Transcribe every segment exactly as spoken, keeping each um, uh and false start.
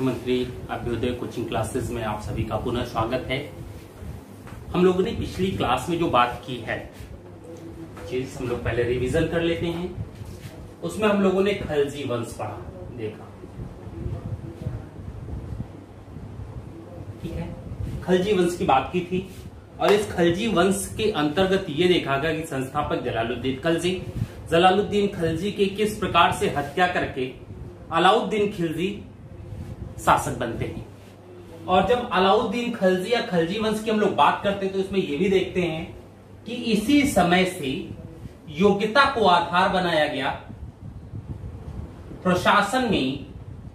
मुख्यमंत्री Abhyuday coaching classes में आप सभी का पुनः स्वागत है। हम लोगों ने पिछली क्लास में जो बात की है, चीज हम लोग पहले रिवीजन कर लेते हैं। उसमें हम लोगों ने खलजी वंश पढ़ा, देखा, ठीक है। खलजी वंश की बात की थी और इस खलजी वंश के अंतर्गत ये देखा गया कि संस्थापक जलालुद्दीन खलजी जलालुद्दीन खलजी के किस प्रकार से हत्या करके अलाउद्दीन खिलजी शासक बनते हैं। और जब अलाउद्दीन खलजी या खलजी वंश की हम लोग बात करते हैं तो इसमें यह भी देखते हैं कि इसी समय से योग्यता को आधार बनाया गया प्रशासन में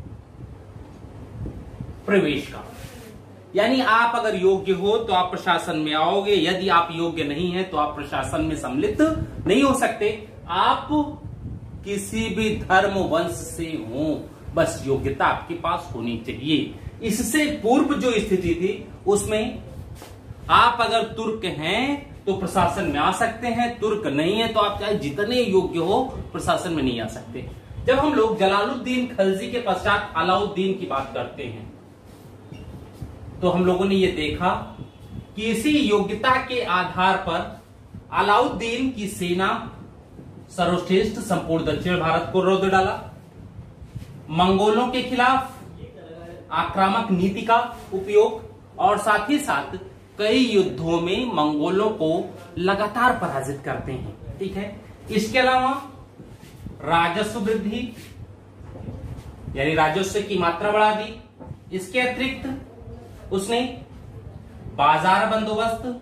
प्रवेश का। यानी आप अगर योग्य हो तो आप प्रशासन में आओगे, यदि आप योग्य नहीं है तो आप प्रशासन में सम्मिलित नहीं हो सकते। आप किसी भी धर्म वंश से हो, बस योग्यता आपके पास होनी चाहिए। इससे पूर्व जो स्थिति थी उसमें आप अगर तुर्क हैं तो प्रशासन में आ सकते हैं, तुर्क नहीं है तो आप चाहे जितने योग्य हो प्रशासन में नहीं आ सकते। जब हम लोग जलालुद्दीन खलजी के पश्चात अलाउद्दीन की बात करते हैं तो हम लोगों ने यह देखा कि इसी योग्यता के आधार पर अलाउद्दीन की सेना सर्वश्रेष्ठ संपूर्ण दक्षिण भारत को रौंद डाला। मंगोलों के खिलाफ आक्रामक नीति का उपयोग और साथ ही साथ कई युद्धों में मंगोलों को लगातार पराजित करते हैं, ठीक है। इसके अलावा राजस्व वृद्धि यानी राजस्व की मात्रा बढ़ा दी। इसके अतिरिक्त उसने बाजार बंदोबस्त,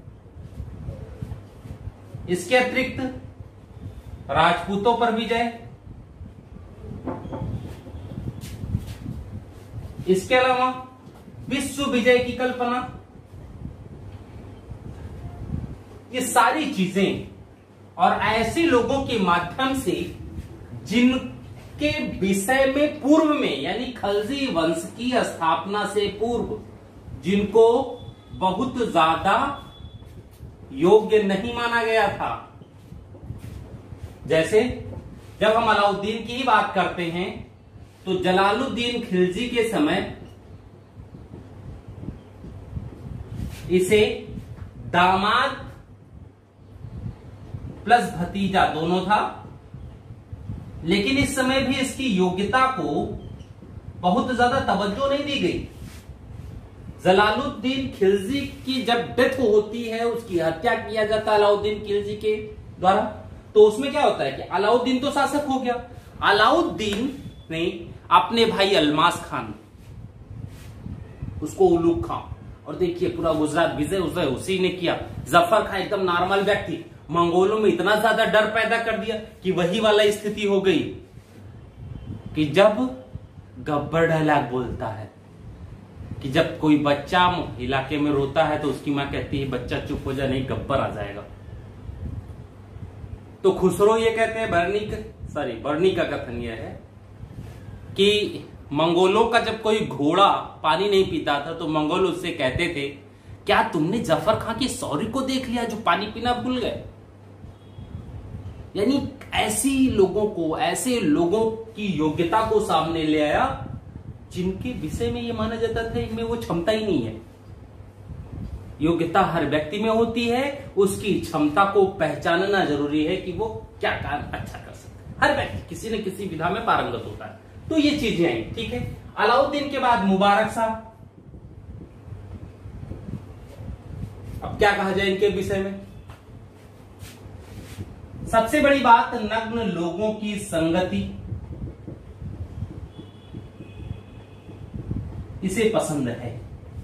इसके अतिरिक्त राजपूतों पर विजय, इसके अलावा विश्व विजय की कल्पना, ये सारी चीजें और ऐसे लोगों के माध्यम से जिनके विषय में पूर्व में यानी खलजी वंश की स्थापना से पूर्व जिनको बहुत ज्यादा योग्य नहीं माना गया था। जैसे जब हम अलाउद्दीन की ही बात करते हैं तो जलालुद्दीन खिलजी के समय इसे दामाद प्लस भतीजा दोनों था, लेकिन इस समय भी इसकी योग्यता को बहुत ज्यादा तवज्जो नहीं दी गई। जलालुद्दीन खिलजी की जब डेथ होती है, उसकी हत्या किया जाता है अलाउद्दीन खिलजी के द्वारा, तो उसमें क्या होता है कि अलाउद्दीन तो शासक हो गया। अलाउद्दीन ने अपने भाई अल्मास खान, उसको उलूग खां, और देखिए पूरा गुजरात विजय उजय उसी ने किया। जफर खां एकदम नॉर्मल व्यक्ति, मंगोलों में इतना ज्यादा डर पैदा कर दिया कि वही वाला स्थिति हो गई कि जब गब्बर डायलॉग बोलता है कि जब कोई बच्चा इलाके में रोता है तो उसकी मां कहती है बच्चा चुप हो जा, नहीं गब्बर आ जाएगा। तो खुसरो ये कहते हैं, बर्नी सॉरी बर्नी का कथन यह है कि मंगोलों का जब कोई घोड़ा पानी नहीं पीता था तो मंगोल उससे कहते थे, क्या तुमने जफर खां की सौरी को देख लिया जो पानी पीना भूल गए। यानी ऐसी लोगों को, ऐसे लोगों की योग्यता को सामने ले आया जिनके विषय में यह माना जाता था इनमें वो क्षमता ही नहीं है। योग्यता हर व्यक्ति में होती है, उसकी क्षमता को पहचानना जरूरी है कि वो क्या काम अच्छा कर सकता है। हर व्यक्ति किसी न किसी विधा में पारंगत होता है, तो ये चीजें आई, ठीक है। अलाउद्दीन के बाद मुबारक शाह। अब क्या कहा जाए इनके विषय में। सबसे बड़ी बात, नग्न लोगों की संगति इसे पसंद है।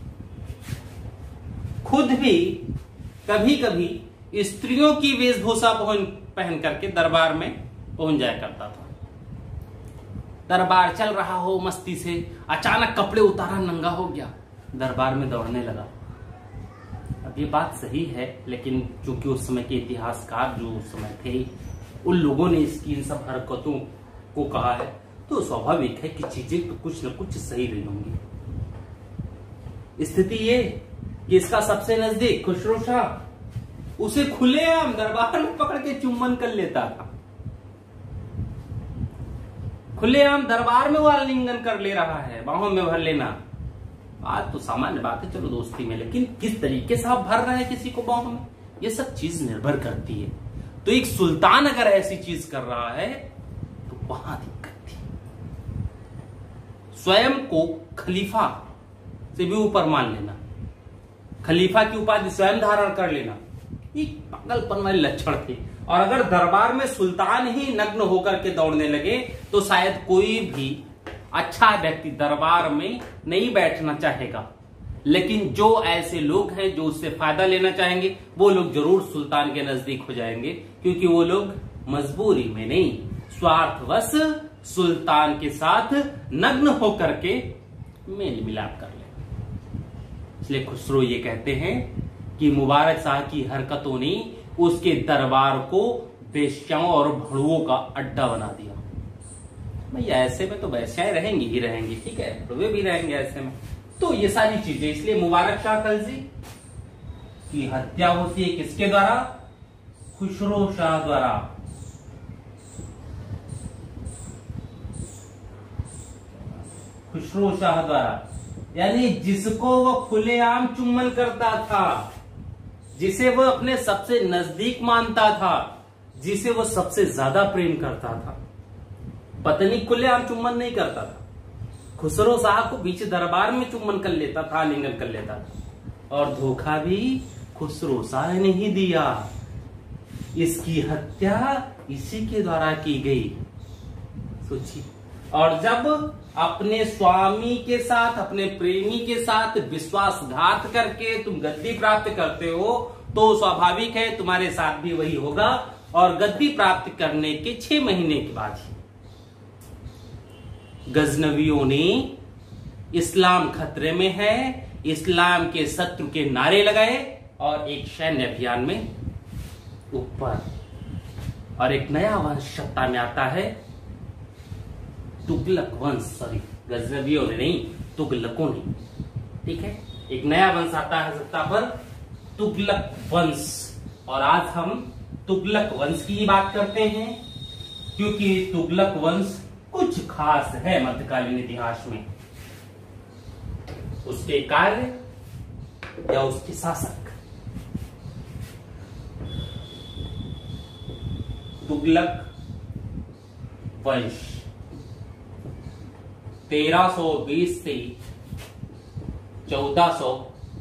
खुद भी कभी कभी स्त्रियों की वेशभूषा पहन करके दरबार में पहुंच जाया करता था। दरबार चल रहा हो मस्ती से, अचानक कपड़े उतारा, नंगा हो गया, दरबार में दौड़ने लगा। अब ये बात सही है, लेकिन चूंकि उस समय के इतिहासकार जो उस समय थे उन लोगों ने इसकी इन सब हरकतों को कहा है, तो स्वाभाविक है कि चीजें तो कुछ न कुछ सही रही होंगी। स्थिति ये कि इसका सबसे नजदीक खुसरो शाह उसे खुलेआम दरबार में पकड़ के चुम्बन कर लेता था। खुलेआम दरबार में वो आलिंगन कर ले रहा है, बाहों में भर लेना, बात तो सामान्य बात है, चलो दोस्ती में, लेकिन किस तरीके से आप भर रहे हैं किसी को बाहों में, ये सब चीज निर्भर करती है। तो एक सुल्तान अगर ऐसी चीज कर रहा है तो वहां दिक्कत थी। स्वयं को खलीफा से भी ऊपर मान लेना, खलीफा की उपाधि स्वयं धारण कर लेना, एक पागलपन वाले लक्षण थे। और अगर दरबार में सुल्तान ही नग्न होकर के दौड़ने लगे तो शायद कोई भी अच्छा व्यक्ति दरबार में नहीं बैठना चाहेगा। लेकिन जो ऐसे लोग हैं जो उससे फायदा लेना चाहेंगे वो लोग जरूर सुल्तान के नजदीक हो जाएंगे, क्योंकि वो लोग मजबूरी में नहीं, स्वार्थवश सुल्तान के साथ नग्न होकर के मेल मिलाप कर ले। इसलिए खुसरो ये कहते हैं कि मुबारक शाह की हरकतों ने उसके दरबार को वेश्याओं और भड़ुओं का अड्डा बना दिया। भैया ऐसे में तो वेश्याएं रहेंगी ही रहेंगी, ठीक है, भड़ुए भी रहेंगे ऐसे में, तो ये सारी चीजें। इसलिए मुबारक शाह खलजी की हत्या होती है किसके द्वारा? खुसरो शाह द्वारा। खुसरो शाह द्वारा, यानी जिसको वो खुलेआम चुम्बन करता था, जिसे वो अपने सबसे नजदीक मानता था, जिसे वो सबसे ज्यादा प्रेम करता था, पत्नी खुलेआम चुम्बन नहीं करता था। खुसरो शाह को बीच दरबार में चुम्बन कर लेता था, आलिंगन कर लेता था, और धोखा भी खुसरो शाह ने ही दिया। इसकी हत्या इसी के द्वारा की गई, सोचिए। और जब अपने स्वामी के साथ, अपने प्रेमी के साथ विश्वासघात करके तुम गद्दी प्राप्त करते हो तो स्वाभाविक है तुम्हारे साथ भी वही होगा। और गद्दी प्राप्त करने के छह महीने के बाद ही गजनवियों ने इस्लाम खतरे में है, इस्लाम के शत्रु के नारे लगाए और एक सैन्य अभियान में ऊपर, और एक नया वंश सत्ता में आता है, तुगलक वंश। सॉरी, गजनवियों ने नहीं, तुगलकों ने, ठीक है, एक नया वंश आता है सत्ता पर, तुगलक वंश। और आज हम तुगलक वंश की बात करते हैं, क्योंकि तुगलक वंश कुछ खास है मध्यकालीन इतिहास में, उसके कार्य या उसके शासक। तुगलक वंश तेरह सौ बीस से चौदह सौ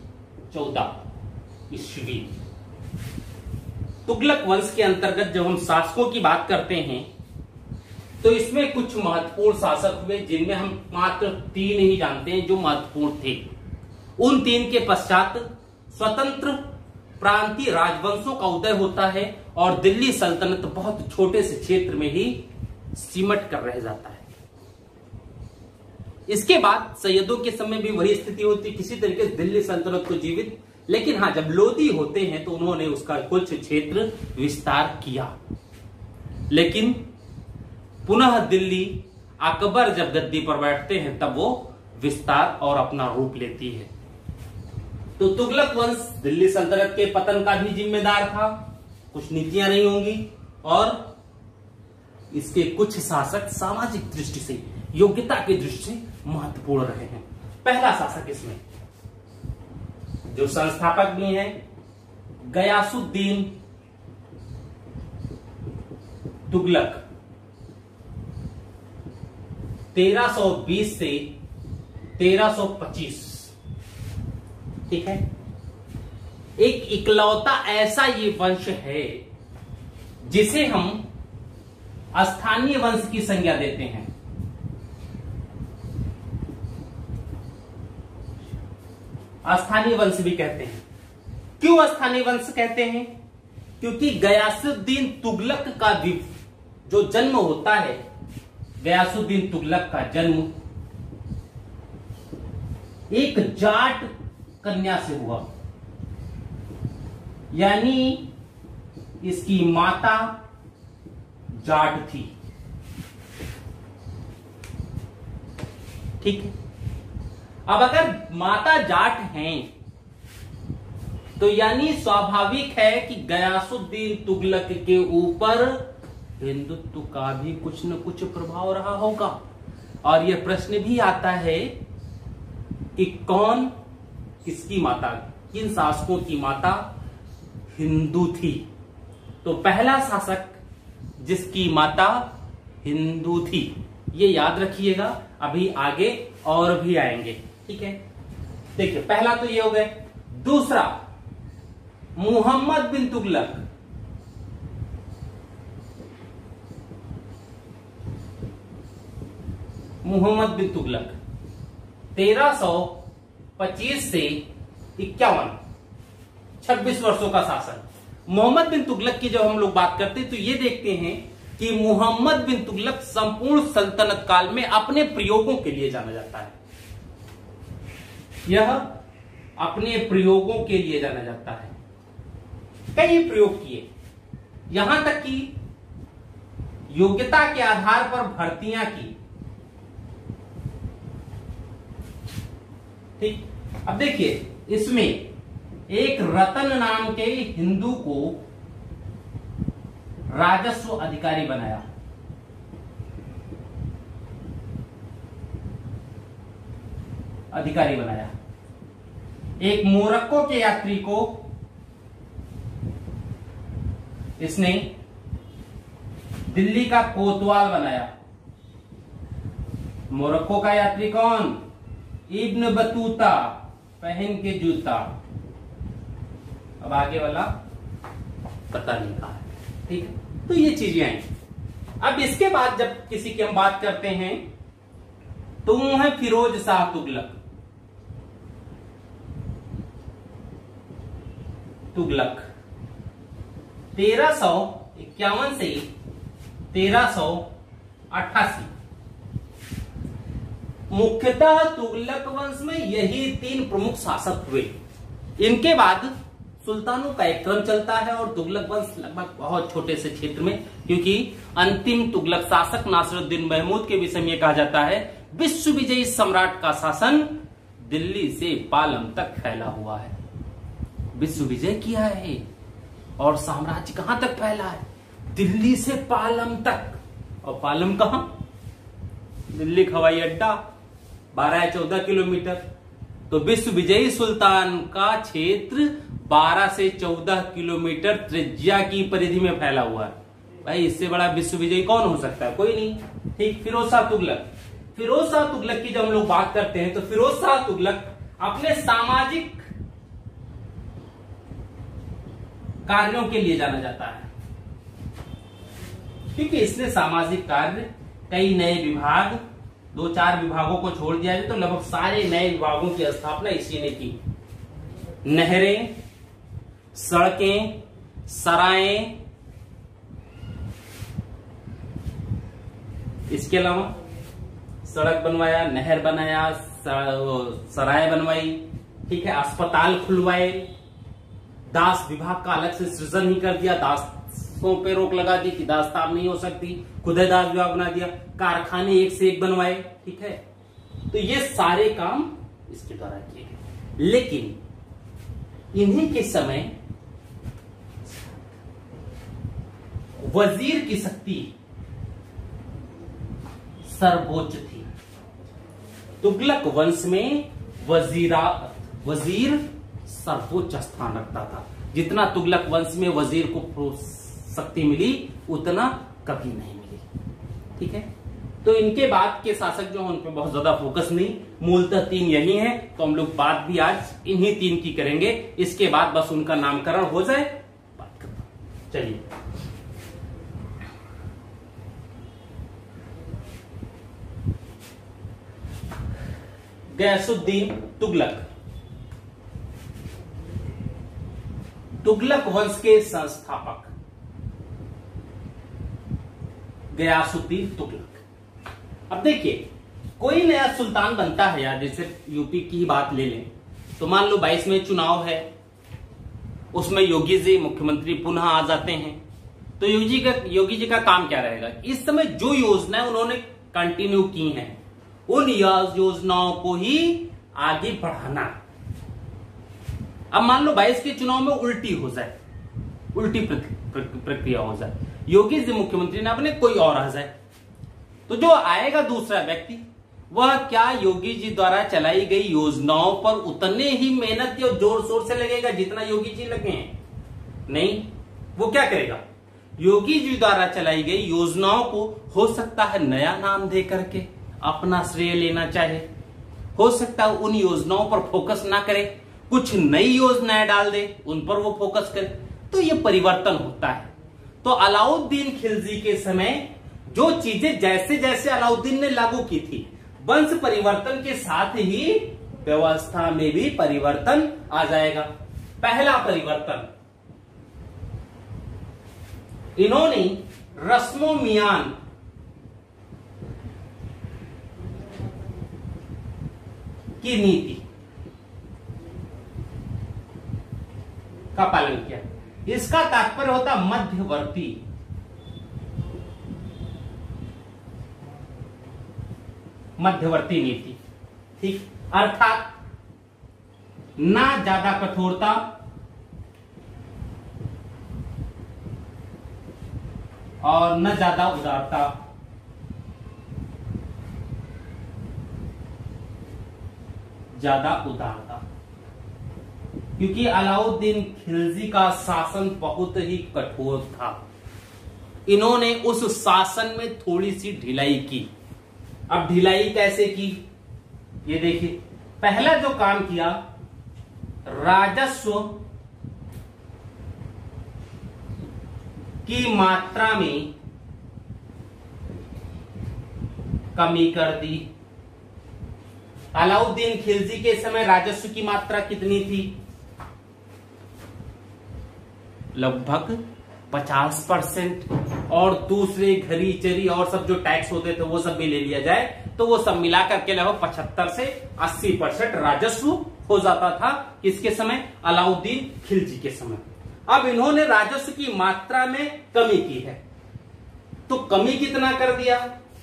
चौदह ईस्वी। तुगलक वंश के अंतर्गत जब हम शासकों की बात करते हैं तो इसमें कुछ महत्वपूर्ण शासक हुए, जिनमें हम मात्र तीन ही जानते हैं जो महत्वपूर्ण थे। उन तीन के पश्चात स्वतंत्र प्रांतीय राजवंशों का उदय होता है और दिल्ली सल्तनत बहुत छोटे से क्षेत्र में ही सिमट कर रह जाता है। इसके बाद सैयदों के समय भी वही स्थिति होती, किसी तरीके से दिल्ली सल्तनत को जीवित, लेकिन हाँ, जब लोधी होते हैं तो उन्होंने उसका कुछ क्षेत्र विस्तार किया। लेकिन पुनः दिल्ली अकबर जब गद्दी पर बैठते हैं तब वो विस्तार और अपना रूप लेती है। तो तुगलक वंश दिल्ली सल्तनत के पतन का भी जिम्मेदार था, कुछ नीतियां नहीं होंगी, और इसके कुछ शासक सामाजिक दृष्टि से, योग्यता की दृष्टि से महत्वपूर्ण रहे हैं। पहला शासक इसमें जो संस्थापक भी हैं, गयासुद्दीन तुगलक, तेरह सौ बीस से तेरह सौ पच्चीस, ठीक है। एक इकलौता ऐसा ये वंश है जिसे हम स्थानीय वंश की संज्ञा देते हैं। स्थानीय वंश भी कहते हैं। क्यों स्थानीय वंश कहते हैं? क्योंकि गयासुद्दीन तुगलक का जो जन्म होता है, गयासुद्दीन तुगलक का जन्म एक जाट कन्या से हुआ, यानी इसकी माता जाट थी, ठीक है। अब अगर माता जाट हैं तो यानी स्वाभाविक है कि गयासुद्दीन तुगलक के ऊपर हिंदुत्व का भी कुछ न कुछ प्रभाव रहा होगा। और यह प्रश्न भी आता है कि कौन, किसकी माता, किन शासकों की माता हिंदू थी। तो पहला शासक जिसकी माता हिंदू थी, ये याद रखिएगा, अभी आगे और भी आएंगे। ठीक है, देखिए पहला तो ये हो गए। दूसरा, मुहम्मद बिन तुगलक। मुहम्मद बिन तुगलक तेरह सौ पच्चीस से इक्यावन, छब्बीस वर्षों का शासन। मोहम्मद बिन तुगलक की जब हम लोग बात करते हैं तो ये देखते हैं कि मुहम्मद बिन तुगलक संपूर्ण सल्तनत काल में अपने प्रयोगों के लिए जाना जाता है। यह अपने प्रयोगों के लिए जाना जाता है। कई प्रयोग किए, यहां तक कि योग्यता के आधार पर भर्तियां की। ठीक, अब देखिए इसमें एक रतन नाम के हिंदू को राजस्व अधिकारी बनाया। अधिकारी बनाया। एक मोरक्को के यात्री को इसने दिल्ली का कोतवाल बनाया। मोरक्को का यात्री कौन? इब्न बतूता, पहन के जूता। अब आगे वाला पता नहीं कहा है। ठीक है, तो ये चीजें आई। अब इसके बाद जब किसी की हम बात करते हैं तो वो है फिरोज शाह तुगलक। तुगलक तेरह सौ इक्यावन से तेरह सौ अट्ठासी। मुख्यतः तुगलक वंश में यही तीन प्रमुख शासक हुए। इनके बाद सुल्तानों का एक क्रम चलता है और तुगलक वंश लगभग बहुत छोटे से क्षेत्र में, क्योंकि अंतिम तुगलक शासक नासिरुद्दीन महमूद के विषय में कहा जाता है विश्व विजयी सम्राट का शासन दिल्ली से पालम तक फैला हुआ है। विश्व विजय किया है और साम्राज्य कहां तक फैला है? दिल्ली से पालम तक। और पालम कहां? दिल्ली हवाई अड्डा, बारह या चौदह किलोमीटर। तो विश्व विजयी सुल्तान का क्षेत्र बारह से चौदह किलोमीटर त्रिज्या की परिधि में फैला हुआ है। भाई इससे बड़ा विश्व विजयी कौन हो सकता है? कोई नहीं। ठीक, फिरोज शाह तुगलक। फिरोज शाह तुगलक की जब हम लोग बात करते हैं तो फिरोज शाह तुगलक अपने सामाजिक कार्यों के लिए जाना जाता है, क्योंकि इसने सामाजिक कार्य, कई नए विभाग, दो चार विभागों को छोड़ दिया जाए तो लगभग सारे नए विभागों की स्थापना इसी ने की। नहरें, सड़कें, सराएं, इसके अलावा सड़क बनवाया, नहर बनाया, सराय बनवाई। ठीक है, अस्पताल खुलवाए। दास विभाग का अलग से सृजन ही कर दिया। दासों पे रोक लगा दी कि दास ताब नहीं हो सकती, खुदे दास विभाग बना दिया। कारखाने एक से एक बनवाए। ठीक है, तो ये सारे काम इसके द्वारा किए गए। लेकिन इन्हीं के समय वजीर की शक्ति सर्वोच्च थी। तुगलक वंश में वजीरा वजीर सर्वोच्च स्थान रखता था। जितना तुगलक वंश में वजीर को शक्ति मिली उतना कभी नहीं मिली। ठीक है, तो इनके बाद के शासक जो हैं उन पे बहुत ज्यादा फोकस नहीं, मूलतः तीन यही हैं। तो हम लोग बात भी आज इन्हीं तीन की करेंगे। इसके बाद बस उनका नामकरण हो जाए, बात करते। चलिए, गयासुद्दीन तुगलक। तुगलक वंश के संस्थापक गयासुद्दीन तुगलक। अब देखिए, कोई नया सुल्तान बनता है यार, जैसे यूपी की ही बात ले लें तो मान लो बाईस में चुनाव है, उसमें योगी जी मुख्यमंत्री पुनः आ जाते हैं। तो योगी जी का योगी जी का काम क्या रहेगा? इस समय जो योजनाएं उन्होंने कंटिन्यू की हैं उन योजनाओं को ही आगे बढ़ाना। अब मान लो बाईस के चुनाव में उल्टी हो जाए, उल्टी प्रक्रिया हो जाए, योगी जी मुख्यमंत्री ने अपने कोई और आ जाए, तो जो आएगा दूसरा व्यक्ति वह क्या योगी जी द्वारा चलाई गई योजनाओं पर उतने ही मेहनत या जोर शोर से लगेगा जितना योगी जी लगे हैं? नहीं, वो क्या करेगा, योगी जी द्वारा चलाई गई योजनाओं को हो सकता है नया नाम दे करके अपना श्रेय लेना चाहे, हो सकता है उन योजनाओं पर फोकस ना करे, कुछ नई योजनाएं डाल दे, उन पर वो फोकस करे। तो ये परिवर्तन होता है। तो अलाउद्दीन खिलजी के समय जो चीजें जैसे जैसे अलाउद्दीन ने लागू की थी, वंश परिवर्तन के साथ ही व्यवस्था में भी परिवर्तन आ जाएगा। पहला परिवर्तन, इन्होंने रस्मो मियान की नीति का पालन किया। इसका तात्पर्य होता मध्यवर्ती, मध्यवर्ती नीति, ठीक, अर्थात ना ज्यादा कठोरता और न ज्यादा उदारता, ज्यादा उदारता, क्योंकि अलाउद्दीन खिलजी का शासन बहुत ही कठोर था। इन्होंने उस शासन में थोड़ी सी ढिलाई की। अब ढिलाई कैसे की, ये देखिए, पहला जो काम किया, राजस्व की मात्रा में कमी कर दी। अलाउद्दीन खिलजी के समय राजस्व की मात्रा कितनी थी? लगभग पचास परसेंट, और दूसरे घरी चरी और सब जो टैक्स होते थे वो सब भी ले लिया जाए तो वो सब मिलाकर के लगभग पचहत्तर से अस्सी परसेंट राजस्व हो जाता था। किसके समय? अलाउद्दीन खिलजी के समय। अब इन्होंने राजस्व की मात्रा में कमी की है, तो कमी कितना कर दिया?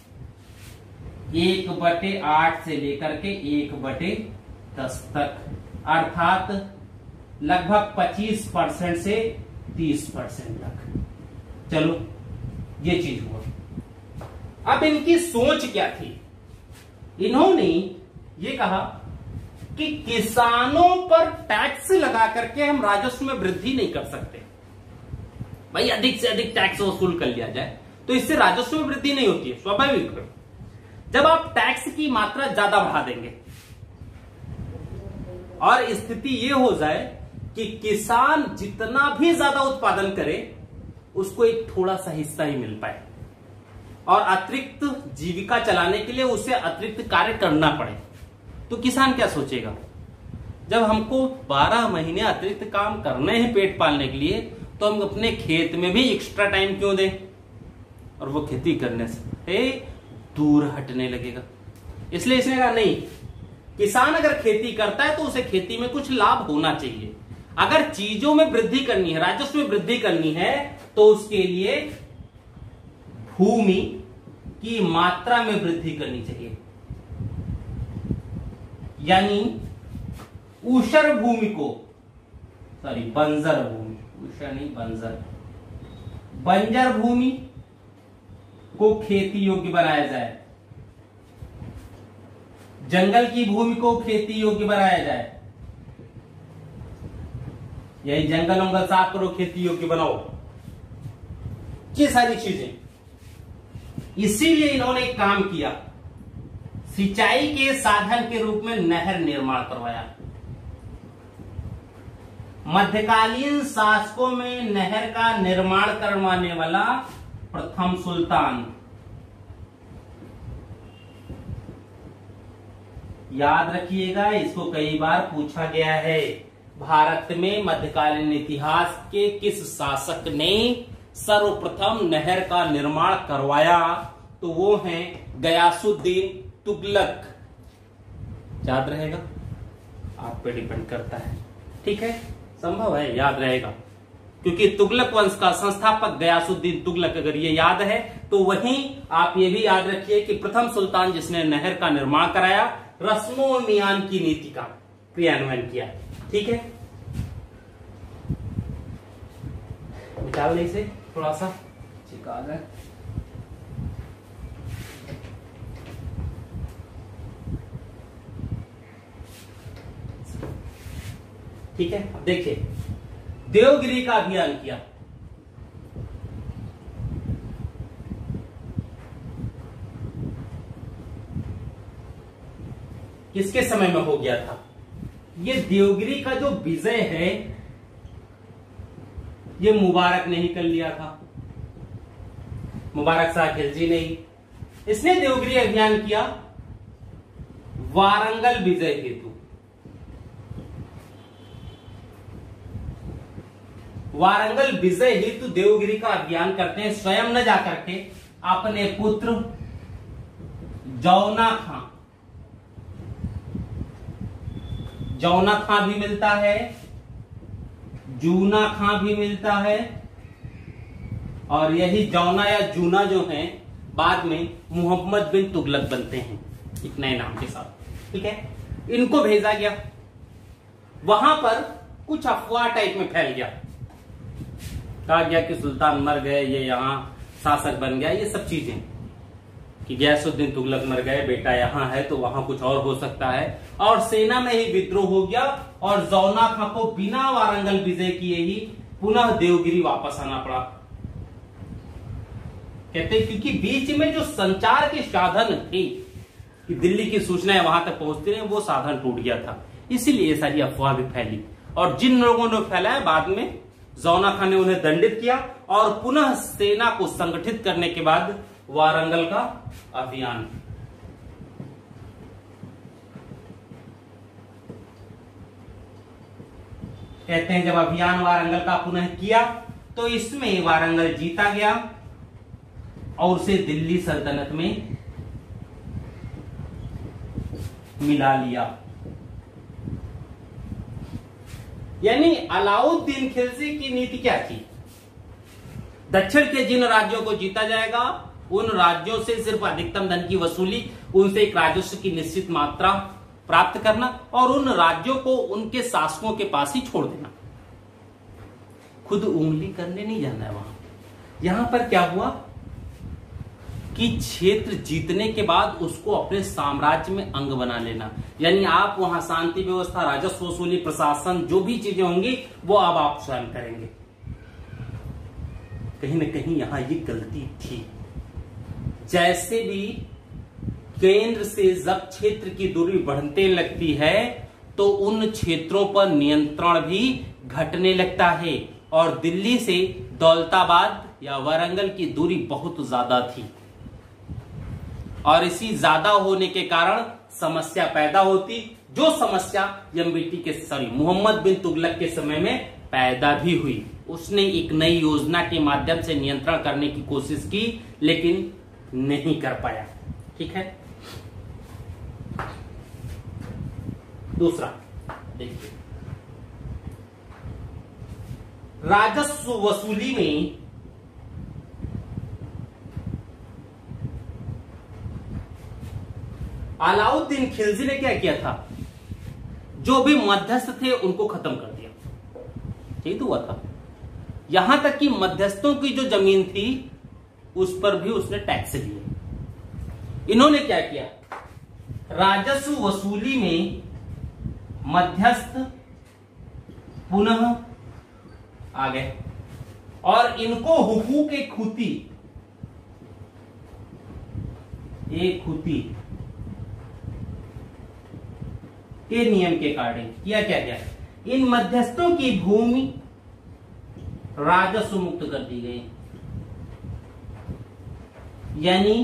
एक बटे आठ से लेकर के एक बटे दस तक, अर्थात लगभग पच्चीस परसेंट से तीस परसेंट तक। चलो, ये चीज हुआ। अब इनकी सोच क्या थी? इन्होंने ये कहा कि किसानों पर टैक्स लगा करके हम राजस्व में वृद्धि नहीं कर सकते। भाई अधिक से अधिक टैक्स वसूल कर लिया जाए तो इससे राजस्व में वृद्धि नहीं होती है, स्वाभाविक। जब आप टैक्स की मात्रा ज्यादा बढ़ा देंगे और स्थिति ये हो जाए कि किसान जितना भी ज्यादा उत्पादन करे उसको एक थोड़ा सा हिस्सा ही मिल पाए और अतिरिक्त जीविका चलाने के लिए उसे अतिरिक्त कार्य करना पड़े, तो किसान क्या सोचेगा? जब हमको बारह महीने अतिरिक्त काम करने हैं पेट पालने के लिए, तो हम अपने खेत में भी एक्स्ट्रा टाइम क्यों दें? और वो खेती करने से दूर हटने लगेगा। इसलिए इसने कहा नहीं, किसान अगर खेती करता है तो उसे खेती में कुछ लाभ होना चाहिए। अगर चीजों में वृद्धि करनी है, राजस्व में वृद्धि करनी है, तो उसके लिए भूमि की मात्रा में वृद्धि करनी चाहिए। यानी ऊषर भूमि को, सॉरी बंजर भूमि, ऊषर नहीं बंजर, बंजर भूमि को खेती योग्य बनाया जाए, जंगल की भूमि को खेती योग्य बनाया जाए। यही जंगल वंगल साफ करो, खेती योग्य बनाओ, ये सारी चीजें। इसीलिए इन्होंने एक काम किया, सिंचाई के साधन के रूप में नहर निर्माण करवाया। मध्यकालीन शासकों में नहर का निर्माण करवाने वाला प्रथम सुल्तान। याद रखिएगा, इसको कई बार पूछा गया है। भारत में मध्यकालीन इतिहास के किस शासक ने सर्वप्रथम नहर का निर्माण करवाया? तो वो हैं गयासुद्दीन तुगलक। याद रहेगा? आप पे डिपेंड करता है, ठीक है, संभव है याद रहेगा, क्योंकि तुगलक वंश का संस्थापक गयासुद्दीन तुगलक अगर ये याद है तो वहीं आप ये भी याद रखिए कि प्रथम सुल्तान जिसने नहर का निर्माण कराया, रस्मो मियान की नीति का क्रियान्वयन किया। ठीक है, निकाल ले इसे थोड़ा सा। चिका गए। ठीक है, अब देखिए देवगिरी का अभियान किया। किसके समय में हो गया था? ये देवगिरी का जो विजय है ये मुबारक ने ही कर लिया था, मुबारक शाह खिलजी ने ही। इसने देवगिरी अभियान किया वारंगल विजय हेतु। वारंगल विजय हेतु देवगिरी का अभियान करते हैं, स्वयं न जाकर के अपने पुत्र जौना खां, जौना खां भी मिलता है, जूना खां भी मिलता है, और यही जौना या जूना जो है बाद में मोहम्मद बिन तुगलक बनते हैं एक नए नाम के साथ। ठीक है, इनको भेजा गया। वहां पर कुछ अफवाह टाइप में फैल गया, कहा गया कि सुल्तान मर गए, ये यहां शासक बन गया, ये सब चीजें कि गयासुद्दीन तुगलक मर गए, बेटा यहां है तो वहां कुछ और हो सकता है। और सेना में ही विद्रोह हो गया और जौना खां को बिना वारंगल विजय किए ही पुनः देवगिरी वापस आना पड़ा। कहते हैं क्योंकि बीच में जो संचार के साधन थे कि दिल्ली की सूचनाएं वहां तक पहुंचती रही, वो साधन टूट गया था, इसीलिए ये सारी अफवाह भी फैली। और जिन लोगों ने फैलाया बाद में जौना खां ने उन्हें दंडित किया और पुनः सेना को संगठित करने के बाद वारंगल का अभियान। कहते हैं जब अभियान वारंगल का पुनः किया तो इसमें वारंगल जीता गया और उसे दिल्ली सल्तनत में मिला लिया। यानी अलाउद्दीन खिलजी की नीति क्या थी? दक्षिण के जिन राज्यों को जीता जाएगा उन राज्यों से सिर्फ अधिकतम धन की वसूली, उनसे एक राजस्व की निश्चित मात्रा प्राप्त करना और उन राज्यों को उनके शासकों के पास ही छोड़ देना, खुद उंगली करने नहीं जाना है वहां। यहां पर क्या हुआ कि क्षेत्र जीतने के बाद उसको अपने साम्राज्य में अंग बना लेना, यानी आप वहां शांति व्यवस्था, राजस्व वसूली, प्रशासन, जो भी चीजें होंगी वो अब आप स्वयं करेंगे। कहीं ना कहीं यहां ये गलती थी। जैसे भी केंद्र से जब क्षेत्र की दूरी बढ़ने लगती है तो उन क्षेत्रों पर नियंत्रण भी घटने लगता है, और दिल्ली से दौलताबाद या वारंगल की दूरी बहुत ज्यादा थी और इसी ज्यादा होने के कारण समस्या पैदा होती, जो समस्या एमबीटी के सॉरी मोहम्मद बिन तुगलक के समय में पैदा भी हुई। उसने एक नई योजना के माध्यम से नियंत्रण करने की कोशिश की लेकिन नहीं कर पाया। ठीक है, दूसरा देखिए, राजस्व वसूली में अलाउद्दीन खिलजी ने क्या किया था? जो भी मध्यस्थ थे उनको खत्म कर दिया। यही तो हुआ था। यहां तक कि मध्यस्थों की जो जमीन थी उस पर भी उसने टैक्स लिए। इन्होंने क्या किया? राजस्व वसूली में मध्यस्थ पुनः आ गए और इनको हुकूक ए खुती ए खुती के नियम के अकॉर्डिंग किया क्या गया? इन मध्यस्थों की भूमि राजस्व मुक्त कर दी गई, यानी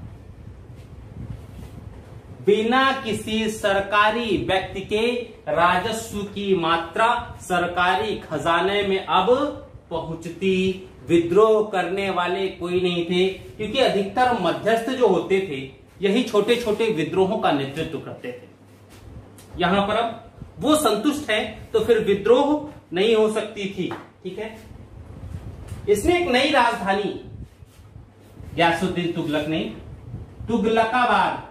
बिना किसी सरकारी व्यक्ति के राजस्व की मात्रा सरकारी खजाने में अब पहुंचती। विद्रोह करने वाले कोई नहीं थे, क्योंकि अधिकतर मध्यस्थ जो होते थे यही छोटे छोटे विद्रोहों का नेतृत्व करते थे। यहां पर अब वो संतुष्ट है तो फिर विद्रोह नहीं हो सकती थी। ठीक है, इसने एक नई राजधानी गयासुद्दीन तुगलक ने तुगलकाबाद,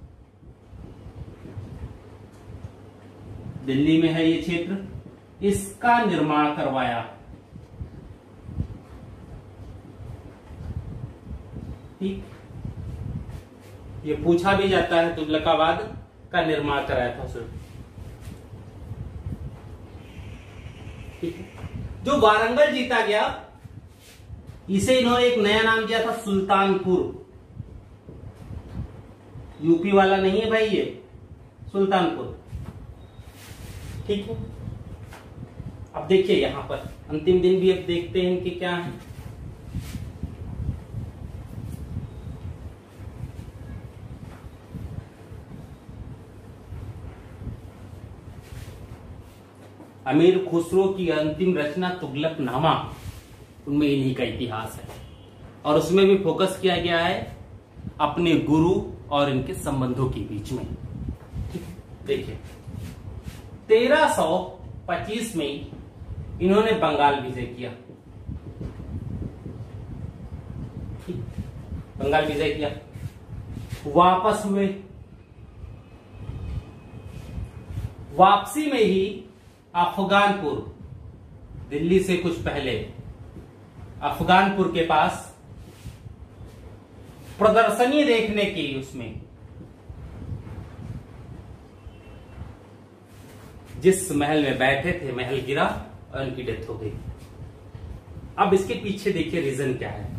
दिल्ली में है ये क्षेत्र, इसका निर्माण करवाया। ठीक, ये पूछा भी जाता है तुगलकाबाद का निर्माण कराया था उसने। ठीक है, जो वारंगल जीता गया इसे इन्होंने एक नया नाम दिया था सुल्तानपुर। यूपी वाला नहीं है भाई ये, सुल्तानपुर। ठीक है, अब देखिए यहां पर अंतिम दिन भी अब देखते हैं कि क्या है। अमीर खुसरो की अंतिम रचना तुगलकनामा, उनमें इन्हीं का इतिहास है और उसमें भी फोकस किया गया है अपने गुरु और इनके संबंधों के बीच में। देखिए तेरह सौ पच्चीस में इन्होंने बंगाल विजय किया, बंगाल विजय किया, वापस हुए, वापसी में ही अफगानपुर, दिल्ली से कुछ पहले अफगानपुर के पास प्रदर्शनी देखने की, उसमें जिस महल में बैठे थे महल गिरा और उनकी डेथ हो गई। अब इसके पीछे देखिए रीजन क्या है।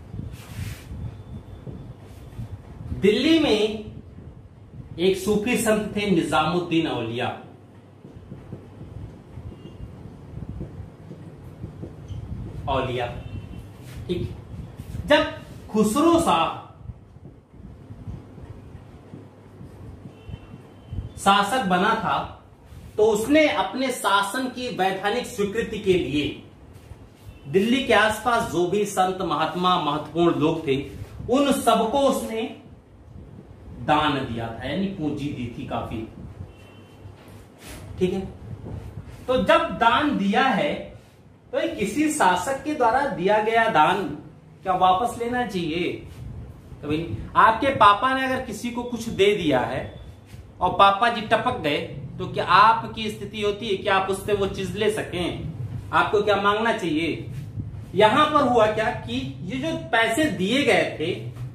दिल्ली में एक सूफी संत थे निजामुद्दीन औलिया, औलिया ठीक। जब खुसरो शाह शासक बना था तो उसने अपने शासन की वैधानिक स्वीकृति के लिए दिल्ली के आसपास जो भी संत महात्मा महत्वपूर्ण लोग थे उन सबको उसने दान दिया था, यानी पूंजी दी थी काफी। ठीक है, तो जब दान दिया है तो किसी शासक के द्वारा दिया गया दान क्या वापस लेना चाहिए? कभी नहीं। आपके पापा ने अगर किसी को कुछ दे दिया है और पापा जी टपक गए तो क्या आपकी स्थिति होती है कि आप उससे वो चीज ले सकें? आपको क्या मांगना चाहिए? यहां पर हुआ क्या कि ये जो पैसे दिए गए थे,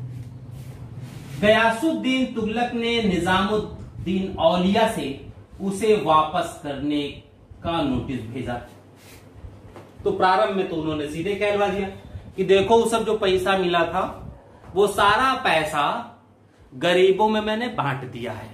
गयासुद्दीन तुगलक ने निजामुद्दीन औलिया से उसे वापस करने का नोटिस भेजा। तो प्रारंभ में तो उन्होंने सीधे कहलवा दिया कि देखो वो सब जो पैसा मिला था वो सारा पैसा गरीबों में मैंने बांट दिया है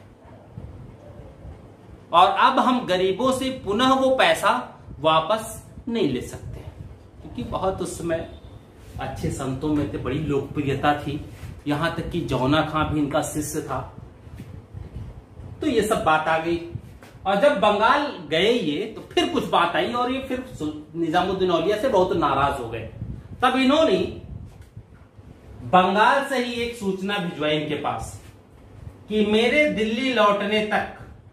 और अब हम गरीबों से पुनः वो पैसा वापस नहीं ले सकते, क्योंकि बहुत उस समय अच्छे संतों में थे, बड़ी लोकप्रियता थी, यहां तक कि जौना खां भी इनका शिष्य था। तो ये सब बात आ गई और जब बंगाल गए ये तो फिर कुछ बात आई और ये फिर निजामुद्दीन औलिया से बहुत नाराज हो गए। तब इन्होंने बंगाल से ही एक सूचना भिजवाई इनके पास कि मेरे दिल्ली लौटने तक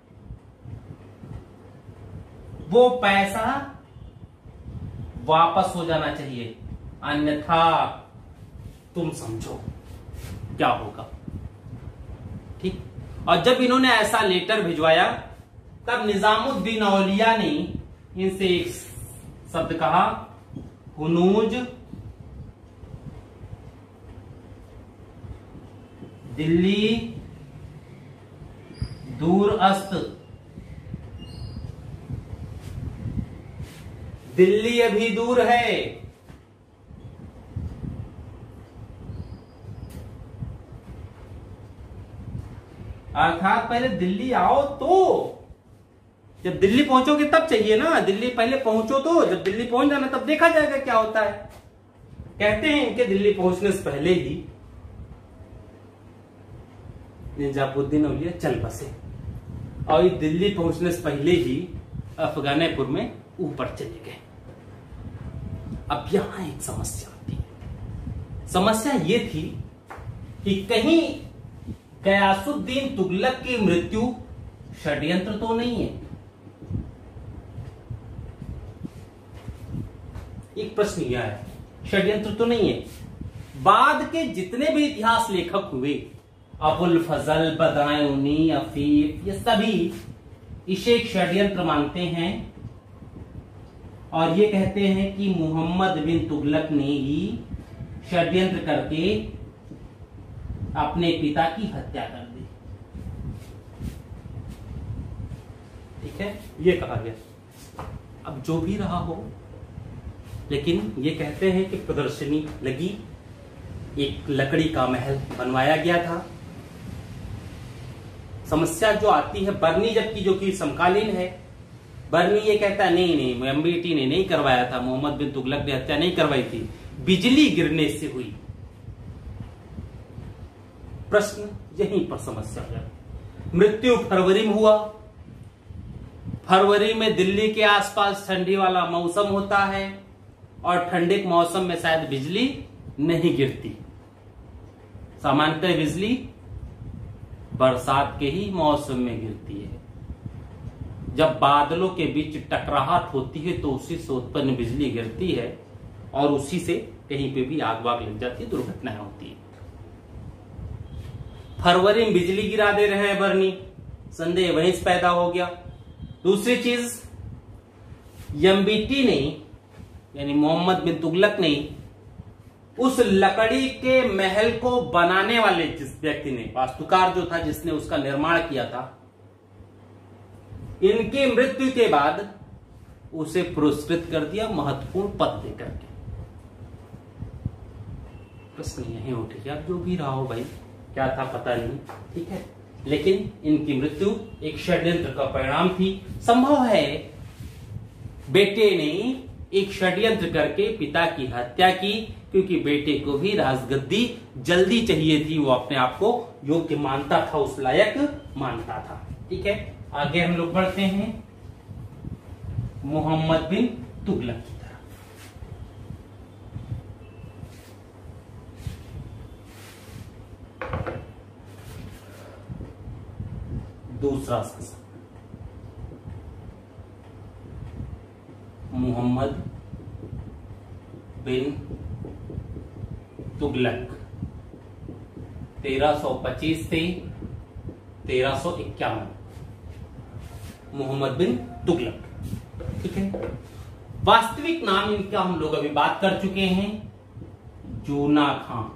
वो पैसा वापस हो जाना चाहिए, अन्यथा तुम समझो क्या होगा। ठीक, और जब इन्होंने ऐसा लेटर भिजवाया तब निजामुद्दीन औलिया ने इनसे एक शब्द कहा, हुनूज दिल्ली दूर अस्त, दिल्ली अभी दूर है, अर्थात पहले दिल्ली आओ, तो जब दिल्ली पहुंचोगे तब चाहिए ना, दिल्ली पहले पहुंचो, तो जब दिल्ली पहुंच जाना तब देखा जाएगा क्या होता है। कहते हैं इनके दिल्ली पहुंचने से पहले ही निजामुद्दीन औलिया चल बसे और दिल्ली पहुंचने से पहले ही अफगानपुर में ऊपर चले गए। अब यहां एक समस्या थी, समस्या ये थी कि कहीं गयासुद्दीन तुगलक की मृत्यु षड्यंत्र तो नहीं है। एक प्रश्न यह है, षड्यंत्र तो नहीं है। बाद के जितने भी इतिहास लेखक हुए, अबुल फजल, बदायूनी, अफीफ, ये सभी इसे एक षड्यंत्र मानते हैं और ये कहते हैं कि मोहम्मद बिन तुगलक ने ही षड्यंत्र करके अपने पिता की हत्या कर दी। ठीक है, ये कहा गया। अब जो भी रहा हो, लेकिन ये कहते हैं कि प्रदर्शनी लगी, एक लकड़ी का महल बनवाया गया था। समस्या जो आती है बर्नी, जबकि जो कि समकालीन है, बर्नी ये कहता है नहीं नहीं एमबीटी ने नहीं करवाया था, मोहम्मद बिन तुगलक ने हत्या नहीं करवाई थी, बिजली गिरने से हुई। प्रश्न यहीं पर समस्या है। मृत्यु फरवरी में हुआ। फरवरी में दिल्ली के आसपास ठंडी वाला मौसम होता है और ठंडे के मौसम में शायद बिजली नहीं गिरती। सामान्यतः बिजली बरसात के ही मौसम में गिरती है। जब बादलों के बीच टकराहट होती है तो उसी से उत्पन्न बिजली गिरती है और उसी से कहीं पे भी आग वाग लग जाती है, दुर्घटनाएं होती है। फरवरी में बिजली गिरा दे रहे हैं बर्नी, संदेह वहीं से पैदा हो गया। दूसरी चीज, एमबीटी ने यानी मोहम्मद बिन तुगलक ने उस लकड़ी के महल को बनाने वाले जिस व्यक्ति ने, वास्तुकार जो था जिसने उसका निर्माण किया था, इनकी मृत्यु के बाद उसे पुरस्कृत कर दिया महत्वपूर्ण पद देकर के। प्रश्न यही उठ गया। जो भी रहा हो भाई, क्या था पता नहीं, ठीक है, लेकिन इनकी मृत्यु एक षड्यंत्र का परिणाम थी। संभव है बेटे ने एक षड्यंत्र करके पिता की हत्या की, क्योंकि बेटे को भी राजगद्दी जल्दी चाहिए थी, वो अपने आप को योग्य मानता था, उस लायक मानता था। ठीक है, आगे हम लोग बढ़ते हैं मोहम्मद बिन तुगलक की तरफ। दूसरा शासक मोहम्मद बिन तुगलक तेरह सौ पच्चीस से तेरह सौ इक्यावन। मोहम्मद बिन तुगलक, ठीक है। वास्तविक नाम इनका हम लोग अभी बात कर चुके हैं, जूना खां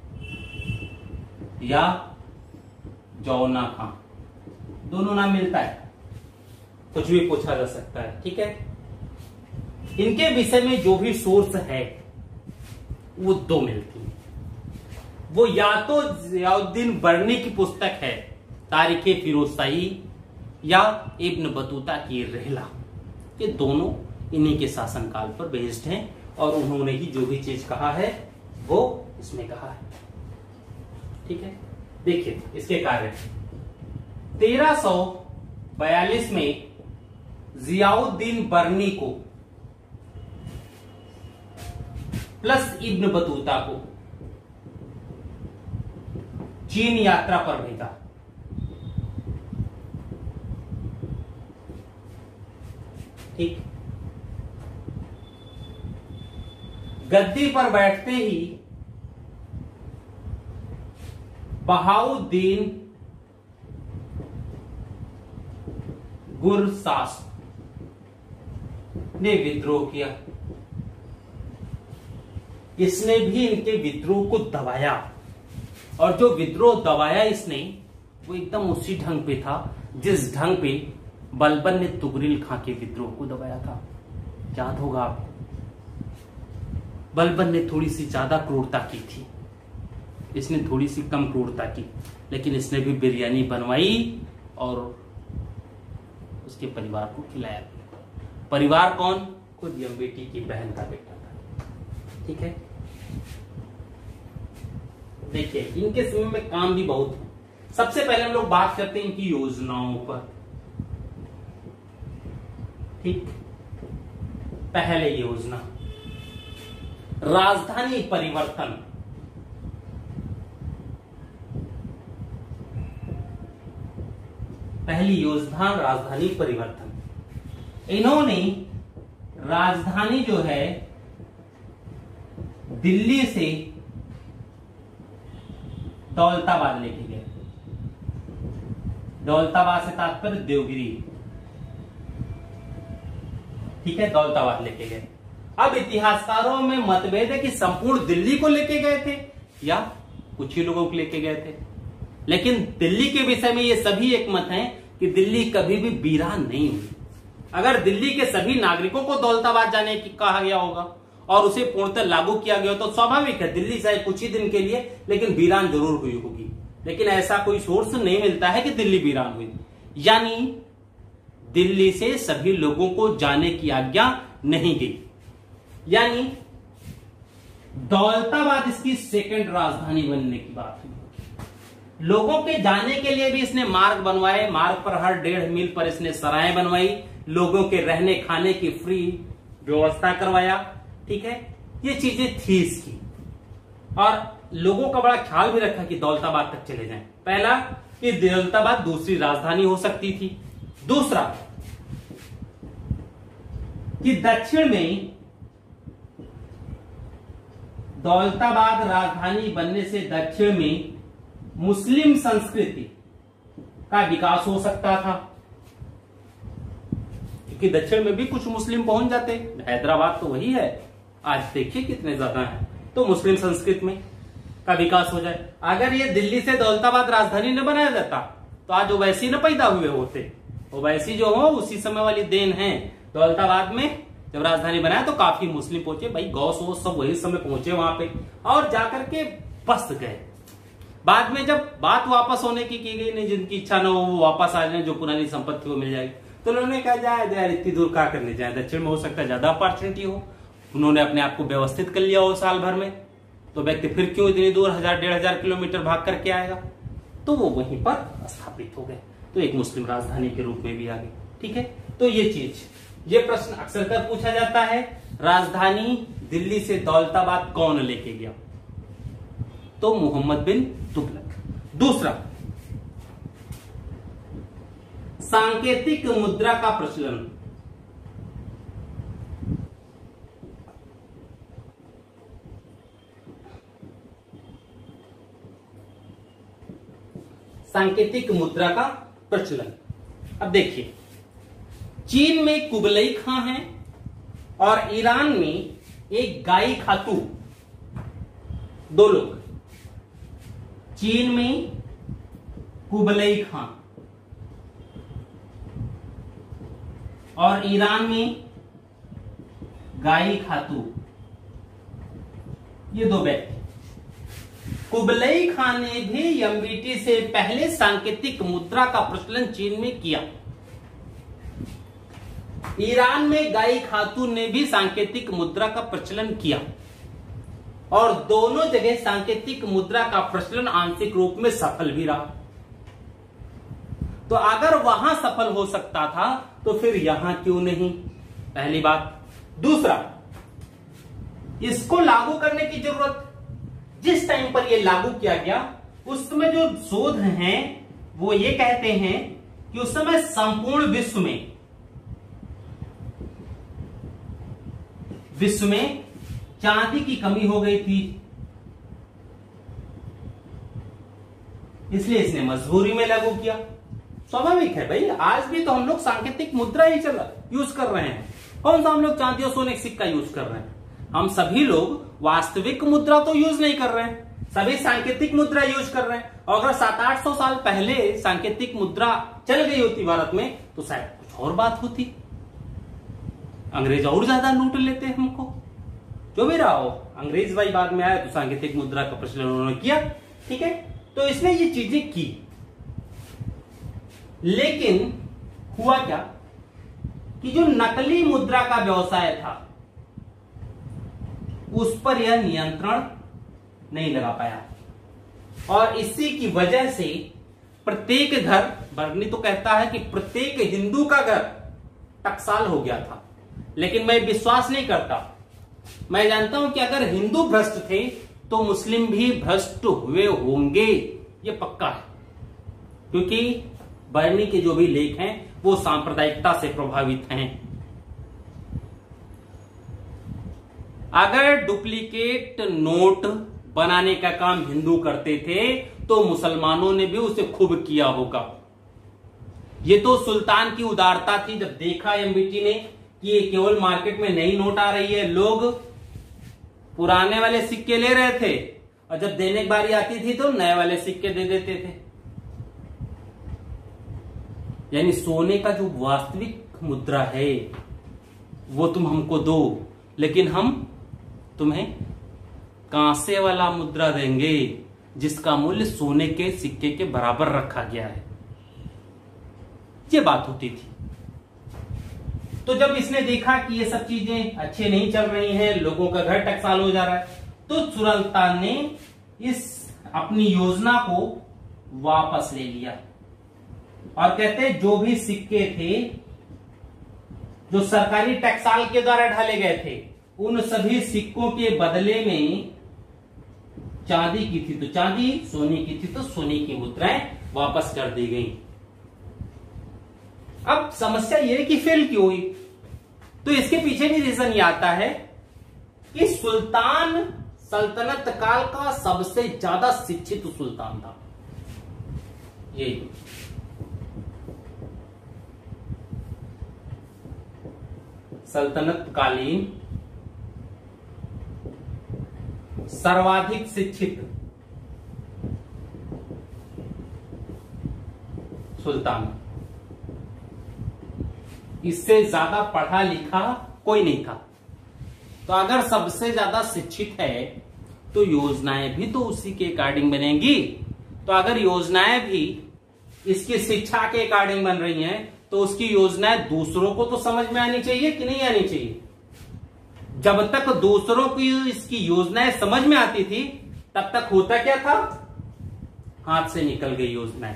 या जौना खां, दोनों नाम मिलता है, कुछ भी पूछा जा सकता है। ठीक है, इनके विषय में जो भी सोर्स है वो दो मिलती है। वो या तो जियाउद्दीन बर्नी की पुस्तक है तारीखे फिरोजशाही या इब्न बतूता की रहला, ये दोनों इन्हीं के शासनकाल पर बेस्ड हैं और उन्होंने ही जो भी चीज कहा है वो इसमें कहा है। ठीक है, देखिए इसके कार्य तेरह सौ बयालीस में जियाउद्दीन बर्नी को प्लस इब्न बतूता को चीन यात्रा पर भेजा। ठीक, गद्दी पर बैठते ही बहाउद्दीन गुरसास ने विद्रोह किया। इसने भी इनके विद्रोह को दबाया और जो विद्रोह दबाया इसने वो एकदम उसी ढंग पे था जिस ढंग पे बलबन ने तुगरिल खां के विद्रोह को दबाया था। याद होगा आपको, बलबन ने थोड़ी सी ज्यादा क्रूरता की थी, इसने थोड़ी सी कम क्रूरता की, लेकिन इसने भी बिरयानी बनवाई और उसके परिवार को खिलाया। परिवार कौन? खुद यम बेटी की बहन का बेटा था। ठीक है, देखिए इनके समय में काम भी बहुत है। सबसे पहले हम लोग बात करते हैं इनकी योजनाओं पर। ठीक, पहले योजना राजधानी परिवर्तन। पहली योजना राजधानी परिवर्तन। इन्होंने राजधानी जो है दिल्ली से दौलताबाद लेके गए। दौलताबाद से तात्पर्य देवगिरी। ठीक है, दौलताबाद लेके गए। अब इतिहासकारों में मतभेद है कि संपूर्ण दिल्ली को लेके गए थे या कुछ ही लोगों को लेके गए थे। लेकिन दिल्ली के विषय में ये सभी एक मत हैं कि दिल्ली कभी भी वीरान नहीं हुई। अगर दिल्ली के सभी नागरिकों को दौलताबाद जाने की कहा गया होगा और उसे पूर्णतः लागू किया गया तो स्वाभाविक है दिल्ली शायद कुछ ही दिन के लिए लेकिन वीरान जरूर हुई होगी। लेकिन ऐसा कोई सोर्स नहीं मिलता है कि दिल्ली वीरान हुई। यानी दिल्ली से सभी लोगों को जाने की आज्ञा नहीं गई। यानी दौलताबाद इसकी सेकंड राजधानी बनने की बात हुई। लोगों के जाने के लिए भी इसने मार्ग बनवाए। मार्ग पर हर डेढ़ मील पर इसने सराय बनवाई। लोगों के रहने खाने की फ्री व्यवस्था करवाया। ठीक है, ये चीजें थी इसकी। और लोगों का बड़ा ख्याल भी रखा कि दौलताबाद तक चले जाएं। पहला कि दौलताबाद दूसरी राजधानी हो सकती थी। दूसरा कि दक्षिण में दौलताबाद राजधानी बनने से दक्षिण में मुस्लिम संस्कृति का विकास हो सकता था, क्योंकि दक्षिण में भी कुछ मुस्लिम पहुंच जाते। हैदराबाद तो वही है, आज देखिए कितने ज्यादा हैं। तो मुस्लिम संस्कृति में का विकास हो जाए। अगर ये दिल्ली से दौलताबाद राजधानी न बनाया जाता तो आज ओवैसी न पैदा हुए होते। ओवैसी जो हो उसी समय वाली देन है। दौलताबाद में जब राजधानी बनाया तो काफी मुस्लिम पहुंचे। भाई गौ सो सब वही समय पहुंचे वहां पे और जाकर के बस गए। बाद में जब बात वापस होने की की गई, नहीं जिनकी इच्छा न हो वो वापस आ जाए, जो पुरानी संपत्ति वो मिल जाएगी। तो उन्होंने कहा जाए यार इतनी दूर क्या करने जाए, दक्षिण में हो सकता है ज्यादा अपॉर्चुनिटी हो। उन्होंने अपने आप को व्यवस्थित कर लिया हो साल भर में, तो व्यक्ति फिर क्यों इतनी दूर हजार डेढ़ हजार किलोमीटर भाग करके आएगा। तो वो वहीं पर स्थापित हो गए, तो एक मुस्लिम राजधानी के रूप में भी आ गई। ठीक है, तो ये चीज, ये प्रश्न अक्सर कर पूछा जाता है, राजधानी दिल्ली से दौलताबाद कौन लेके गया? तो मोहम्मद बिन तुगलक। दूसरा, सांकेतिक मुद्रा का प्रचलन। सांकेतिक मुद्रा का प्रचलन। अब देखिए, चीन में कुबलई खां है और ईरान में एक गाई खातू, दो लोग। चीन में कुबलई खां और ईरान में गाई खातू, ये दो व्यक्ति। कुबलई खां ने भी एमबीटी से पहले सांकेतिक मुद्रा का प्रचलन चीन में किया। ईरान में गाई खातून ने भी सांकेतिक मुद्रा का प्रचलन किया और दोनों जगह सांकेतिक मुद्रा का प्रचलन आंशिक रूप में सफल भी रहा। तो अगर वहां सफल हो सकता था तो फिर यहां क्यों नहीं? पहली बात। दूसरा, इसको लागू करने की जरूरत, जिस टाइम पर यह लागू किया गया उस समय जो शोध हैं वो ये कहते हैं कि उस समय संपूर्ण विश्व में विश्व में चांदी की कमी हो गई थी, इसलिए इसने मजबूरी में लागू किया। स्वाभाविक है भाई, आज भी तो हम लोग सांकेतिक मुद्रा ही चल यूज कर रहे हैं। कौन सा हम लोग चांदी और सोने का सिक्का यूज कर रहे हैं? हम सभी लोग वास्तविक मुद्रा तो यूज नहीं कर रहे हैं, सभी सांकेतिक मुद्रा यूज कर रहे हैं। और अगर सात आठ सौ साल पहले सांकेतिक मुद्रा चल गई होती भारत में तो शायद कुछ और बात होती, अंग्रेज और ज्यादा लूट लेते हमको। जो भी रहा हो, अंग्रेज भाई बाद में आया तो सांकेतिक मुद्रा का प्रचलन उन्होंने किया। ठीक है, तो इसने ये चीजें की। लेकिन हुआ क्या कि जो नकली मुद्रा का व्यवसाय था उस पर यह नियंत्रण नहीं लगा पाया और इसी की वजह से प्रत्येक घर, बर्नी तो कहता है कि प्रत्येक हिंदू का घर टकसाल हो गया था। लेकिन मैं विश्वास नहीं करता, मैं जानता हूं कि अगर हिंदू भ्रष्ट थे तो मुस्लिम भी भ्रष्ट हुए होंगे, ये पक्का है। क्योंकि बर्नी के जो भी लेख हैं वो सांप्रदायिकता से प्रभावित हैं। अगर डुप्लीकेट नोट बनाने का काम हिंदू करते थे तो मुसलमानों ने भी उसे खूब किया होगा। ये तो सुल्तान की उदारता थी। जब देखा एमबीटी ने कि ये केवल मार्केट में नई नोट आ रही है, लोग पुराने वाले सिक्के ले रहे थे और जब देने की बारी आती थी तो नए वाले सिक्के दे देते थे। यानी सोने का जो वास्तविक मुद्रा है वो तुम हमको दो, लेकिन हम तुम्हें कांसे वाला मुद्रा देंगे जिसका मूल्य सोने के सिक्के के बराबर रखा गया है। ये बात होती थी। तो जब इसने देखा कि ये सब चीजें अच्छे नहीं चल रही हैं, लोगों का घर टकसाल हो जा रहा है, तो सुल्तान ने इस अपनी योजना को वापस ले लिया और कहते हैं जो भी सिक्के थे जो सरकारी टकसाल के द्वारा ढाले गए थे, उन सभी सिक्कों के बदले में चांदी की थी तो चांदी, सोने की थी तो सोने की मुद्राएं वापस कर दी गई। अब समस्या यह है कि फेल क्यों हुई? तो इसके पीछे भी रीजन ये आता है कि सुल्तान सल्तनत काल का सबसे ज्यादा शिक्षित सुल्तान था। यही सल्तनत कालीन सर्वाधिक शिक्षित सुल्तान, इससे ज्यादा पढ़ा लिखा कोई नहीं था। तो अगर सबसे ज्यादा शिक्षित है तो योजनाएं भी तो उसी के अकॉर्डिंग बनेंगी। तो अगर योजनाएं भी इसकी शिक्षा के अकॉर्डिंग बन रही हैं तो उसकी योजनाएं दूसरों को तो समझ में आनी चाहिए कि नहीं आनी चाहिए? जब तक दूसरों की इसकी योजनाएं समझ में आती थी तब तक होता क्या था? हाथ से निकल गई योजनाएं,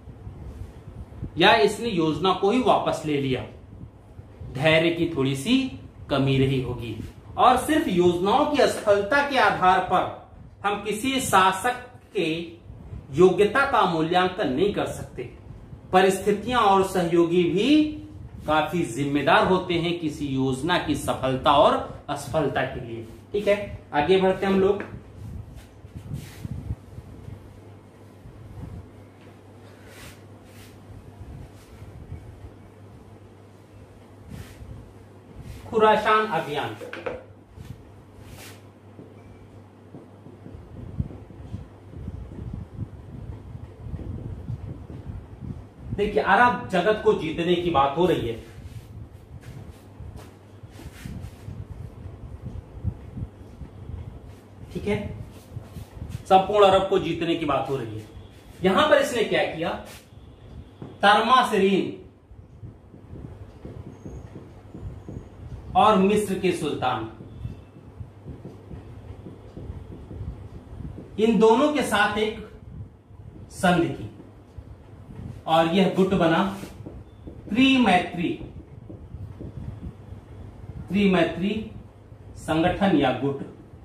या इसने योजना को ही वापस ले लिया। धैर्य की थोड़ी सी कमी रही होगी। और सिर्फ योजनाओं की असफलता के आधार पर हम किसी शासक के योग्यता का मूल्यांकन नहीं कर सकते। परिस्थितियां और सहयोगी भी काफी जिम्मेदार होते हैं किसी योजना की सफलता और असफलता के लिए। ठीक है, आगे बढ़ते हैं हम लोग। खुरासान अभियान। देखिए, अरब जगत को जीतने की बात हो रही है। ठीक है, संपूर्ण अरब को जीतने की बात हो रही है। यहां पर इसने क्या किया? तर्मासरीन और मिस्र के सुल्तान, इन दोनों के साथ एक संधि की और यह गुट बना त्रिमैत्री त्रिमैत्री संगठन या गुट।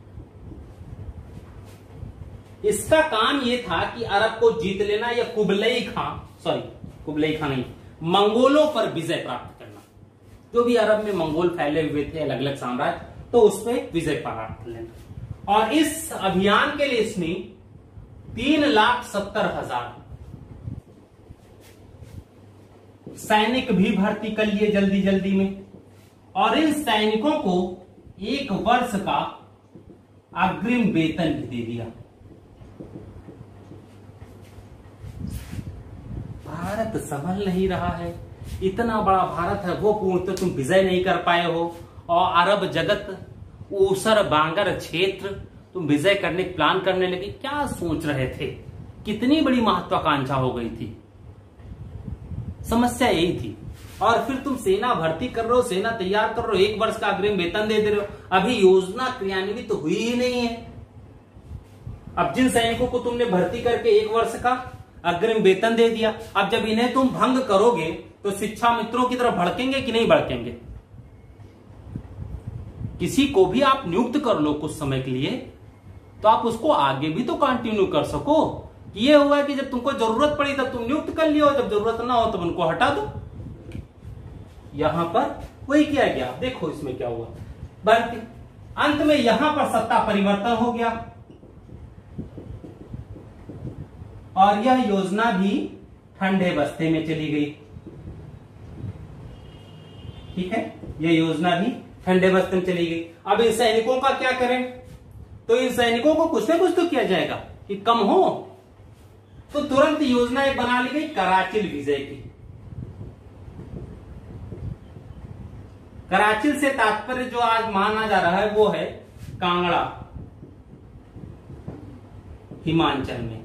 इसका काम यह था कि अरब को जीत लेना या Kublai Khan sorry Kublai Khan नहीं मंगोलों पर विजय प्राप्त करना। जो भी अरब में मंगोल फैले हुए थे अलग अलग साम्राज्य, तो उस पर विजय प्राप्त कर लेना। और इस अभियान के लिए इसने तीन लाख सत्तर हजार सैनिक भी भर्ती कर लिए जल्दी जल्दी में, और इन सैनिकों को एक वर्ष का अग्रिम वेतन भी दे दिया। भारत संभल नहीं रहा है, इतना बड़ा भारत है, वो पूर्णतः तुम विजय नहीं कर पाए हो, और अरब जगत ऊसर बांगर क्षेत्र तुम विजय करने प्लान करने लगे। क्या सोच रहे थे? कितनी बड़ी महत्वाकांक्षा हो गई थी। समस्या यही थी। और फिर तुम सेना भर्ती कर रहे हो, सेना तैयार कर रहे हो, एक वर्ष का अग्रिम वेतन दे दे रहे हो। अभी योजना क्रियान्वित तो हुई ही नहीं है। अब जिन सैनिकों को तुमने भर्ती करके एक वर्ष का अग्रिम वेतन दे दिया, अब जब इन्हें तुम भंग करोगे तो शिक्षा मित्रों की तरफ भड़केंगे कि नहीं भड़केंगे? किसी को भी आप नियुक्त कर लो कुछ समय के लिए, तो आप उसको आगे भी तो कंटिन्यू कर सको। ये हुआ कि जब तुमको जरूरत पड़ी तब तुम नियुक्त कर लियो, जब जरूरत ना हो तब उनको हटा दो। यहां पर वही किया गया। देखो इसमें क्या हुआ, बल्कि अंत में यहां पर सत्ता परिवर्तन हो गया और यह योजना भी ठंडे बस्ते में चली गई। ठीक है, यह योजना भी ठंडे बस्ते में चली गई। अब इन सैनिकों का क्या करें? तो इन सैनिकों को कुछ ना कुछ तो किया जाएगा कि कम हो। तो तुरंत योजना एक बना ली गई कराचिल विजय की। कराचिल से तात्पर्य जो आज माना जा रहा है वो है कांगड़ा, हिमाचल में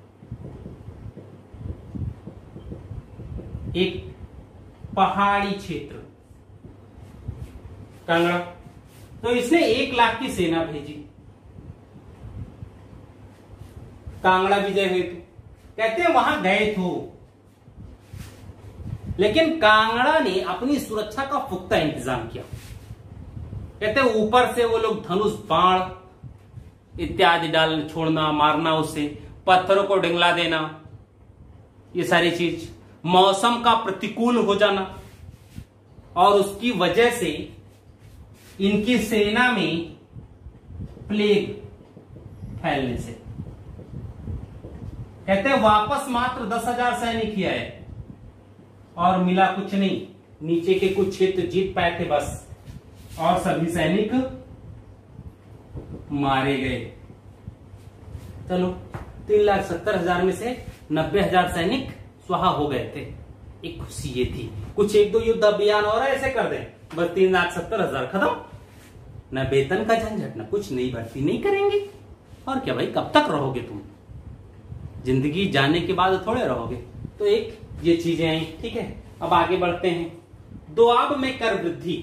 एक पहाड़ी क्षेत्र कांगड़ा। तो इसने एक लाख की सेना भेजी कांगड़ा विजय हेतु। कहते हैं वहां गए थे, लेकिन कांगड़ा ने अपनी सुरक्षा का पुख्ता इंतजाम किया। कहते हैं ऊपर से वो लोग धनुष बाण इत्यादि डाल छोड़ना, मारना, उससे पत्थरों को डिंगला देना, ये सारी चीज, मौसम का प्रतिकूल हो जाना, और उसकी वजह से इनकी सेना में प्लेग फैलने से। कहते हैं वापस मात्र दस हजार सैनिक ही आए और मिला कुछ नहीं। नीचे के कुछ क्षेत्र जीत पाए थे बस, और सभी सैनिक मारे गए। चलो, तीन लाख सत्तर हजार में से नब्बे हजार सैनिक स्वाहा हो गए थे। एक खुशी ये थी, कुछ एक दो युद्ध अभियान और ऐसे कर दें, बस तीन लाख सत्तर हजार खत्म। न वेतन का झंझट, न कुछ, नई भर्ती नहीं करेंगे। और क्या भाई, कब तक रहोगे तुम? जिंदगी जाने के बाद थोड़े रहोगे। तो एक ये चीजें आई, ठीक है। अब आगे बढ़ते हैं। दोआब में कर वृद्धि।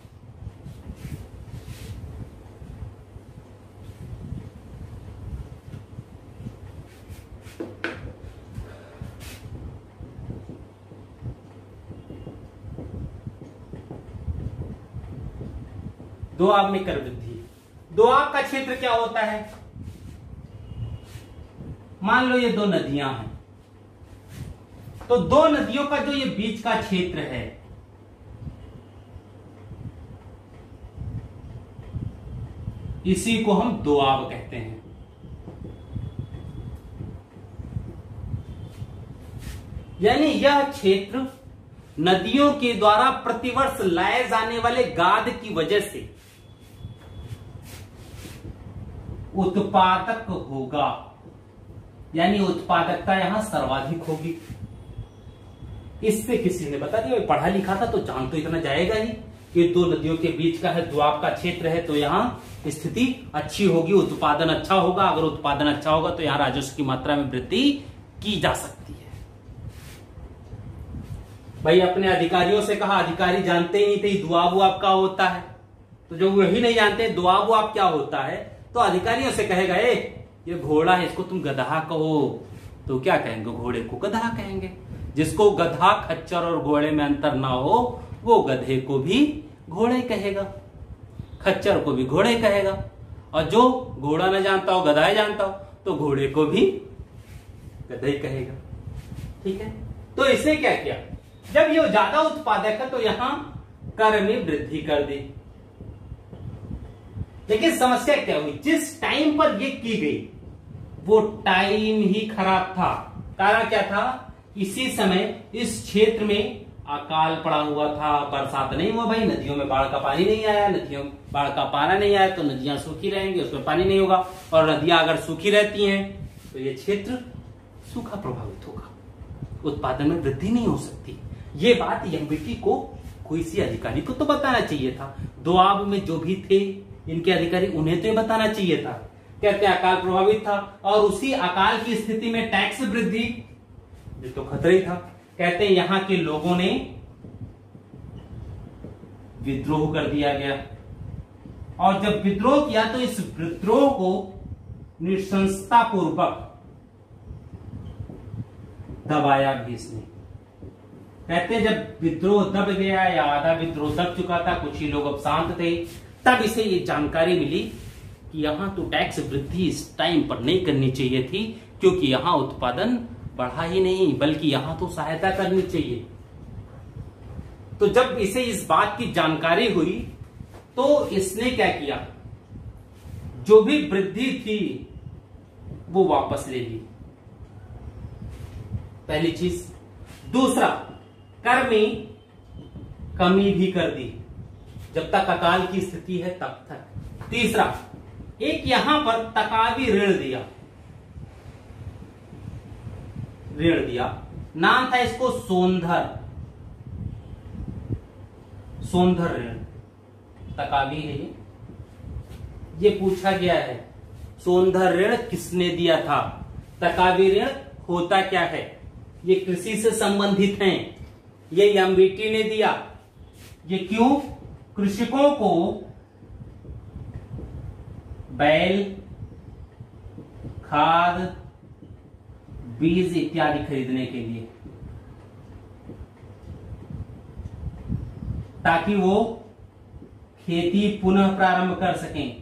दोआब में कर वृद्धि। दोआब का क्षेत्र क्या होता है? मान लो ये दो नदियां हैं, तो दो नदियों का जो ये बीच का क्षेत्र है, इसी को हम दोआब कहते हैं। यानी यह क्षेत्र नदियों के द्वारा प्रतिवर्ष लाए जाने वाले गाद की वजह से उत्पादक होगा, यानी उत्पादकता यहां सर्वाधिक होगी। इससे किसी ने बता दिया, पढ़ा लिखा था तो जान तो इतना जाएगा ही कि दो नदियों के बीच का है, दोआब का क्षेत्र है, तो यहां स्थिति अच्छी होगी, उत्पादन अच्छा होगा। अगर उत्पादन अच्छा होगा तो यहां राजस्व की मात्रा में वृद्धि की जा सकती है। भाई अपने अधिकारियों से कहा, अधिकारी जानते ही नहीं थे दोआब वुआब क्या होता है। तो जो वही नहीं जानते दोआब वुआब क्या होता है, तो अधिकारियों से कहेगा ए ये घोड़ा है, इसको तुम गधा कहो, तो क्या कहेंगे? घोड़े को गधा कहेंगे। जिसको गधा, खच्चर और घोड़े में अंतर ना हो, वो गधे को भी घोड़े कहेगा, खच्चर को भी घोड़े कहेगा, और जो घोड़ा न जानता हो, गधा जानता हो, तो घोड़े को भी गधा ही कहेगा। ठीक है। तो इसने क्या किया, जब ये ज्यादा उत्पादक है तो यहां कर में वृद्धि कर दी। लेकिन समस्या क्या हुई, जिस टाइम पर ये की गई वो टाइम ही खराब था। कारण क्या था, इसी समय इस क्षेत्र में अकाल पड़ा हुआ था, बरसात नहीं हुआ भाई, नदियों में बाढ़ का पानी नहीं आया, नदियों में बाढ़ का पानी नहीं आया तो नदियां सूखी रहेंगी, उसमें पानी नहीं होगा, और नदियां अगर सूखी रहती हैं तो ये क्षेत्र सूखा प्रभावित होगा, उत्पादन में वृद्धि नहीं हो सकती। ये बात एमबीटी को कोई सी अधिकारी को तो बताना चाहिए था। दोआब में जो भी थे इनके अधिकारी, उन्हें तो ये बताना चाहिए था। कहते हैं अकाल प्रभावित था, और उसी अकाल की स्थिति में टैक्स वृद्धि, ये तो खतरा ही था। कहते हैं यहां के लोगों ने विद्रोह कर दिया गया, और जब विद्रोह किया तो इस विद्रोह को निशंसता पूर्वक दबाया भी इसने। कहते हैं जब विद्रोह दब गया या आधा विद्रोह दब चुका था, कुछ ही लोग अब शांत थे, तब इसे ये जानकारी मिली कि यहां तो टैक्स वृद्धि इस टाइम पर नहीं करनी चाहिए थी, क्योंकि यहां उत्पादन बढ़ा ही नहीं, बल्कि यहां तो सहायता करनी चाहिए। तो जब इसे इस बात की जानकारी हुई तो इसने क्या किया, जो भी वृद्धि थी वो वापस ले ली, पहली चीज। दूसरा, कर में कमी भी कर दी, जब तक अकाल की स्थिति है तब तक। तीसरा, एक यहां पर तकावी ऋण दिया, ऋण दिया, नाम था इसको सोंधर, सोंधर ऋण, तकावी है ये ये पूछा गया है सोंधर ऋण किसने दिया था, तकावी ऋण होता क्या है, ये कृषि से संबंधित हैं, ये एमबीटी ने दिया। ये क्यों? कृषकों को बैल, खाद, बीज इत्यादि खरीदने के लिए, ताकि वो खेती पुनः प्रारंभ कर सकें,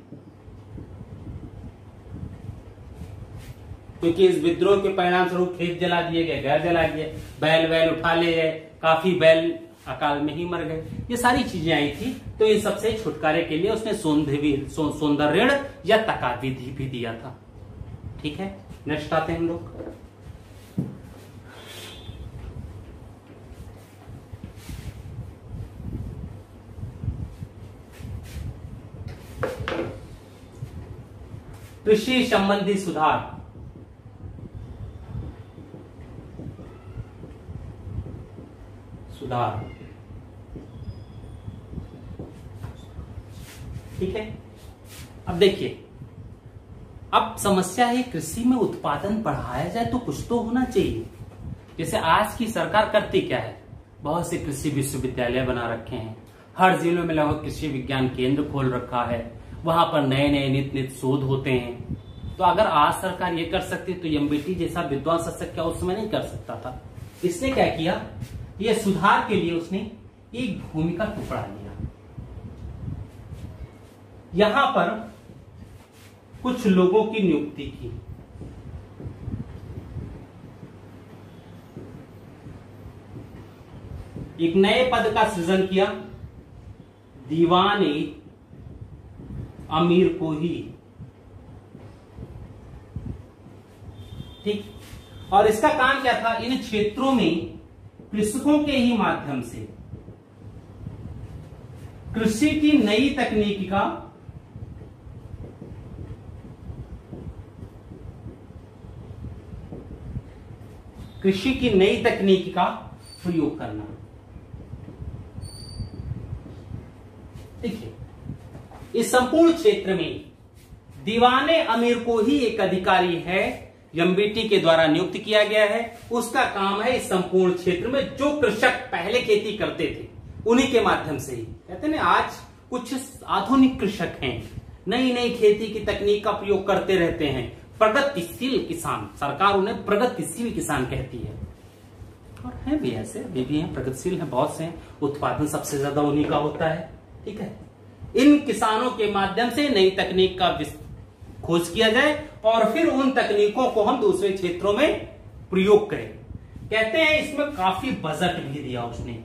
क्योंकि इस विद्रोह के परिणाम स्वरूप खेत जला दिए गए, घर जला दिए, बैल बैल उठा ले गए, काफी बैल अकाल में ही मर गए, ये सारी चीजें आई थी। तो इन सबसे छुटकारे के लिए उसने सौंदर्य सो, सौंदर ऋण या तकावी भी दिया था। ठीक है, नेक्स्ट आते हैं हम लोग। कृषि संबंधी सुधार, सुधार ठीक है। अब देखिए, अब समस्या है कृषि में उत्पादन बढ़ाया जाए तो कुछ तो होना चाहिए। जैसे आज की सरकार करती क्या है, बहुत से कृषि विश्वविद्यालय बना रखे हैं, हर जिलों में लगभग कृषि विज्ञान केंद्र खोल रखा है, वहां पर नए नए नित नित शोध होते हैं। तो अगर आज सरकार ये कर सकती तो एमबीटी जैसा विद्वान शासक क्या उस समय नहीं कर सकता था। इसने क्या किया, ये सुधार के लिए उसने एक भूमि का टुकड़ा लिया, यहां पर कुछ लोगों की नियुक्ति की, एक नए पद का सृजन किया, दीवाने अमीर को ही। ठीक, और इसका काम क्या था, इन क्षेत्रों में कृषकों के ही माध्यम से कृषि की नई तकनीक का कृषि की नई तकनीक का प्रयोग करना। देखिए, इस संपूर्ण क्षेत्र में दीवाने अमीर को ही एक अधिकारी है, एमबीटी के द्वारा नियुक्त किया गया है। उसका काम है इस संपूर्ण क्षेत्र में जो कृषक पहले खेती करते थे उन्हीं के माध्यम से ही, कहते हैं आज कुछ आधुनिक कृषक हैं, नई नई खेती की तकनीक का प्रयोग करते रहते हैं, प्रगतिशील किसान, सरकार उन्हें प्रगतिशील किसान कहती है, और है भी ऐसे, अभी भी हैं, प्रगतिशील हैं, बहुत से हैं, उत्पादन सबसे ज्यादा उन्हीं का होता है। ठीक है, इन किसानों के माध्यम से नई तकनीक का खोज किया जाए और फिर उन तकनीकों को हम दूसरे क्षेत्रों में प्रयोग करें। कहते हैं इसमें काफी बजट भी दिया उसने,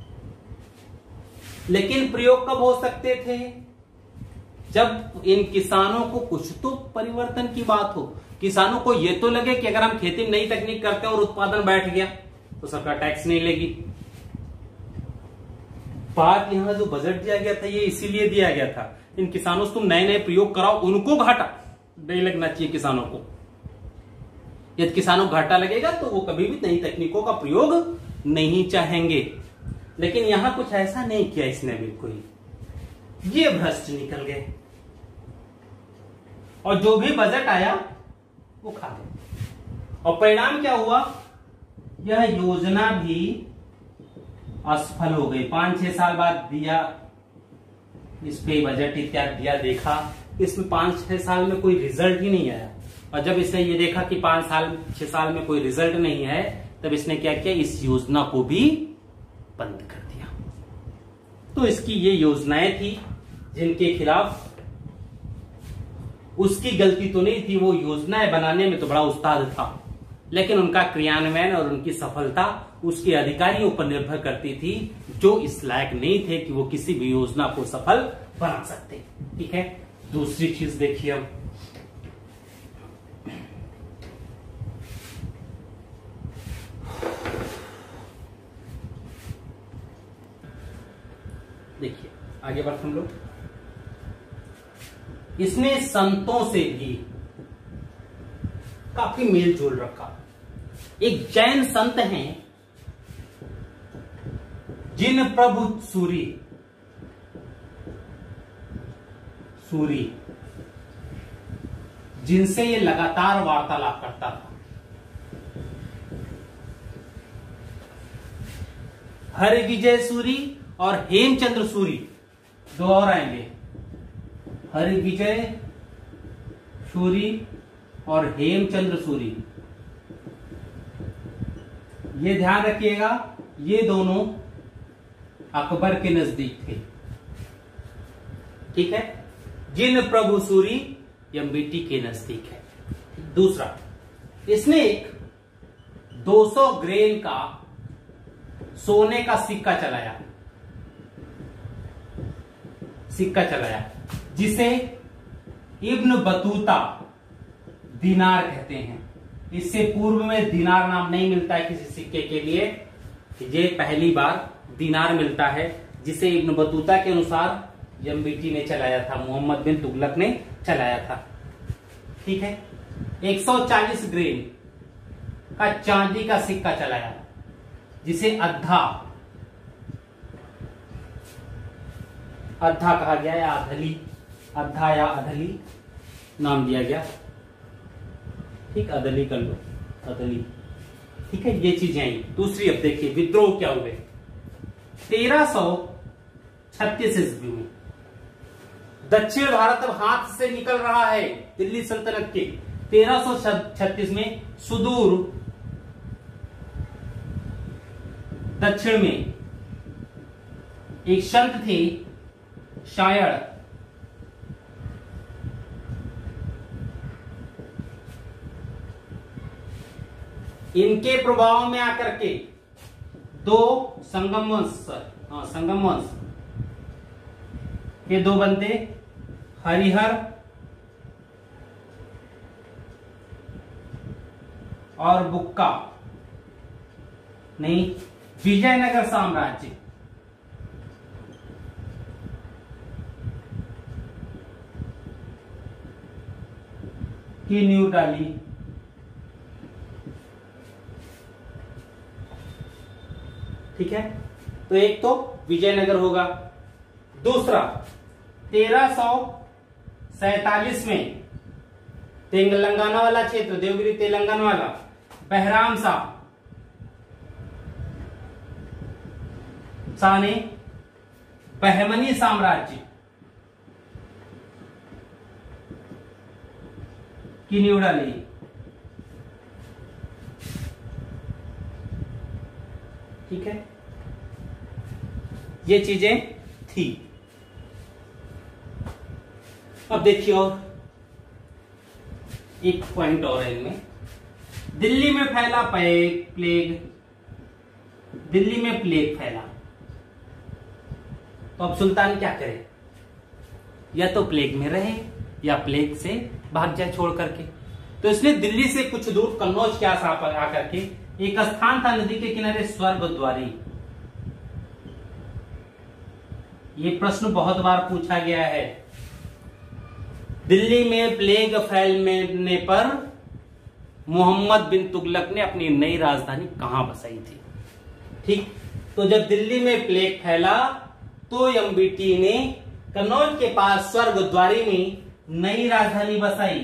लेकिन प्रयोग कब हो सकते थे, जब इन किसानों को कुछ तो परिवर्तन की बात हो, किसानों को यह तो लगे कि अगर हम खेती में नई तकनीक करते हैं और उत्पादन बैठ गया तो सरकार टैक्स नहीं लेगी। बात यहां जो बजट दिया गया था ये इसीलिए दिया गया था, इन किसानों से तुम नए नए प्रयोग कराओ, उनको घाटा नहीं लगना चाहिए किसानों को। यदि किसानों को घाटा लगेगा तो वो कभी भी नई तकनीकों का प्रयोग नहीं चाहेंगे। लेकिन यहां कुछ ऐसा नहीं किया इसने, बिल्कुल ये भ्रष्ट निकल गए और जो भी बजट आया वो खा गए। और परिणाम क्या हुआ, यह योजना भी असफल हो गई। पांच छह साल बाद दिया इस पे बजट इत्यादि दिया, देखा इसमें पांच छह साल में कोई रिजल्ट ही नहीं आया। और जब इसने ये देखा कि पांच साल छह साल में कोई रिजल्ट नहीं है, तब इसने क्या किया, इस योजना को भी बंद कर दिया। तो इसकी ये योजनाएं थी जिनके खिलाफ, उसकी गलती तो नहीं थी, वो योजनाएं बनाने में तो बड़ा उस्ताद था, लेकिन उनका क्रियान्वयन और उनकी सफलता उसके अधिकारियों पर निर्भर करती थी, जो इस लायक नहीं थे कि वो किसी भी योजना को सफल बना सकते। ठीक है, दूसरी चीज देखिए, अब देखिए आगे बढ़ते हम लोग। इसने संतों से भी काफी मेल जोल रखा। एक जैन संत हैं जिन प्रभु सूरी सूरी जिनसे ये लगातार वार्तालाप करता था। हरिविजय सूरी और हेमचंद्र सूरी, दो और आएंगे, हरिविजय सूरी और हेमचंद्र सूरी। ये ध्यान रखिएगा, ये दोनों अकबर के नजदीक थे। ठीक है, जिन प्रभु सूरी एमबीटी के नजदीक है। दूसरा, इसने एक दो सौ ग्रेन का सोने का सिक्का चलाया सिक्का चलाया जिसे इब्न बतूता दिनार कहते हैं। इससे पूर्व में दिनार नाम नहीं मिलता है किसी सिक्के के लिए, ये पहली बार दिनार मिलता है, जिसे इब्न बतूता के अनुसार एमबीटी ने चलाया था, मोहम्मद बिन तुगलक ने चलाया था। ठीक है, एक सौ चालीस ग्रेन का चांदी का सिक्का चलाया जिसे अद्धा अद्धा कहा गया या अधली अद्धा या अधली नाम दिया गया। ठीक, अदली कर लो, अदली। ठीक है, ये चीजें आई। दूसरी, अब देखिए विद्रोह क्या हुए। तेरह सौ छत्तीस ईस्वी में दक्षिण भारत अब हाथ से निकल रहा है दिल्ली सल्तनत के। तेरह सौ छत्तीस में सुदूर दक्षिण में एक संत थे शायद इनके प्रभाव में आकर के दो संगम वंश हाँ संगम वंश के दो बनते, हरिहर और बुक्का नहीं विजयनगर साम्राज्य की नींव डाली। ठीक है, तो एक तो विजयनगर होगा। दूसरा, तेरह सौ सैतालीस में तेलंगाना वाला क्षेत्र, देवगिरी तेलंगाना वाला, बहराम शाह शाह ने बहमनी साम्राज्य की नींव डाली। ठीक है, ये चीजें थी। अब देखिए और एक पॉइंट और है इनमें। दिल्ली में फैला प्लेग दिल्ली में प्लेग फैला तो अब सुल्तान क्या करे, या तो प्लेग में रहे या प्लेग से भाग जाए छोड़ करके। तो इसने दिल्ली से कुछ दूर कन्नौज के आस आकर के एक स्थान था नदी के किनारे स्वर्गद्वारी। ये प्रश्न बहुत बार पूछा गया है। दिल्ली में प्लेग फैलने पर मोहम्मद बिन तुगलक ने अपनी नई राजधानी कहां बसाई थी। ठीक, तो जब दिल्ली में प्लेग फैला तो एमबीटी ने कन्नौज के पास स्वर्गद्वारी में नई राजधानी बसाई।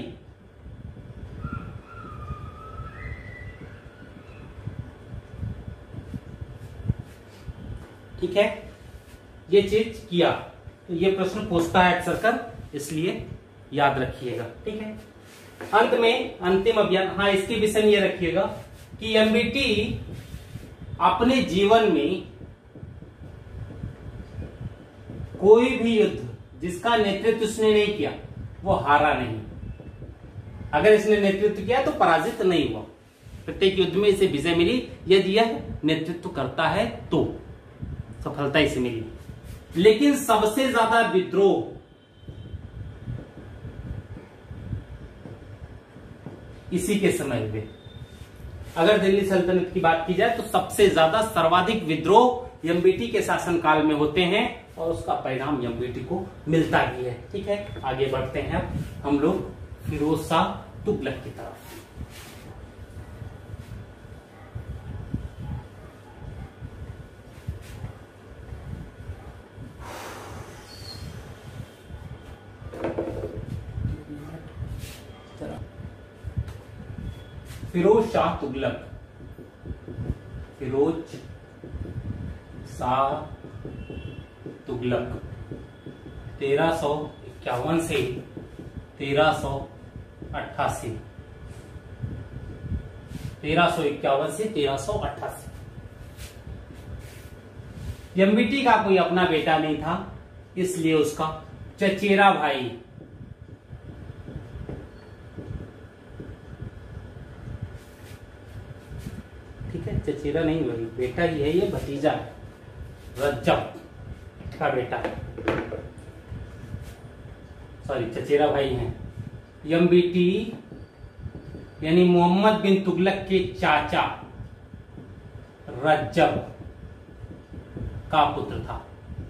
ठीक है, ये चीज किया तो ये प्रश्न पूछता है अक्सर कर, इसलिए याद रखिएगा। ठीक है, अंत में अंतिम अभियान, हाँ इसके विषय में ये रखिएगा कि एमबीटी अपने जीवन में कोई भी युद्ध जिसका नेतृत्व इसने नहीं किया वो हारा नहीं। अगर इसने नेतृत्व किया तो पराजित नहीं हुआ। प्रत्येक युद्ध में इसे विजय मिली यदि यह नेतृत्व करता है तो सफलता इसे मिली। लेकिन सबसे ज्यादा विद्रोह इसी के समय हुए। अगर दिल्ली सल्तनत की बात की जाए तो सबसे ज्यादा सर्वाधिक विद्रोह एमबीटी के शासनकाल में होते हैं और उसका परिणाम एमबीटी को मिलता भी है। ठीक है, आगे बढ़ते हैं अब हम लोग फिरोज शाह तुगलक की तरफ। फिरोज शाह तुगलक, फिरोज शाह तुगलक तेरह सौ इक्यावन से तेरह सौ अट्ठासी, तेरह सौ इक्यावन से तेरह सौ अट्ठासी। एमबीटी का कोई अपना बेटा नहीं था, इसलिए उसका चचेरा भाई ठीक है, चचेरा नहीं भाई, बेटा ही है, ये भतीजा है, रज्जब का बेटा है, सॉरी चचेरा भाई है। एमबीटी यानी मोहम्मद बिन तुगलक के चाचा रज्जब का पुत्र था,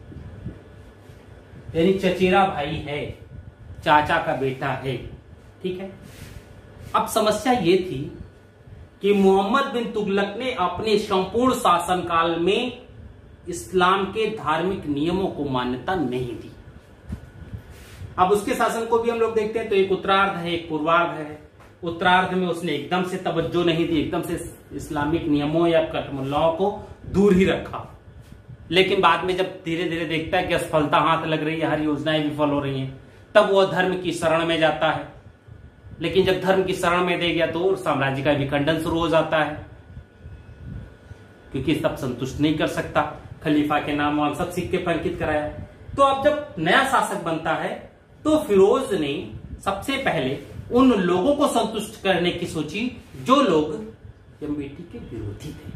यानी चचेरा भाई है, चाचा का बेटा है। ठीक है, अब समस्या ये थी कि मोहम्मद बिन तुगलक ने अपने संपूर्ण शासनकाल में इस्लाम के धार्मिक नियमों को मान्यता नहीं दी। अब उसके शासन को भी हम लोग देखते हैं तो एक उत्तरार्ध है, एक पूर्वार्ध है। उत्तरार्ध में उसने एकदम से तवज्जो नहीं दी, एकदम से इस्लामिक नियमों या कटमुल्लाओं को दूर ही रखा, लेकिन बाद में जब धीरे धीरे देखता है कि असफलता हाथ लग रही है, हर योजनाएं विफल हो रही हैं, तब वह धर्म की शरण में जाता है। लेकिन जब धर्म की शरण में दे गया तो साम्राज्य का विखंडन शुरू हो जाता है, क्योंकि सब संतुष्ट नहीं कर सकता, खलीफा के नाम वाम सब सिक्के पर अंकित कराया। तो अब जब नया शासक बनता है तो फिरोज ने सबसे पहले उन लोगों को संतुष्ट करने की सोची जो लोग एमबीटी के विरोधी थे,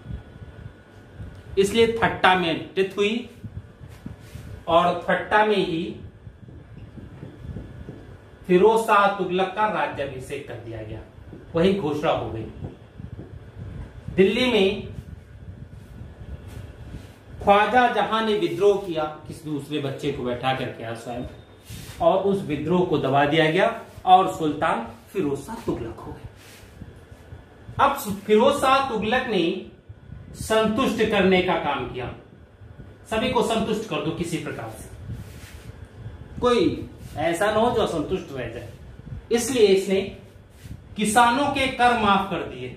इसलिए थट्टा में टित हुई और थट्टा में ही फिरोज शाह तुगलक का राज्याभिषेक कर दिया गया, वही घोषणा हो गई। दिल्ली में ख्वाजा जहां ने विद्रोह किया, किसी दूसरे बच्चे को बैठा करके स्वयं, और उस विद्रोह को दबा दिया गया और सुल्तान फिरोज शाह तुगलक हो गए। अब फिरोज शाह तुगलक ने संतुष्ट करने का काम किया, सभी को संतुष्ट कर दो किसी प्रकार से, कोई ऐसा ना हो जो असंतुष्ट रह जाए, इसलिए इसने किसानों के कर माफ कर दिए,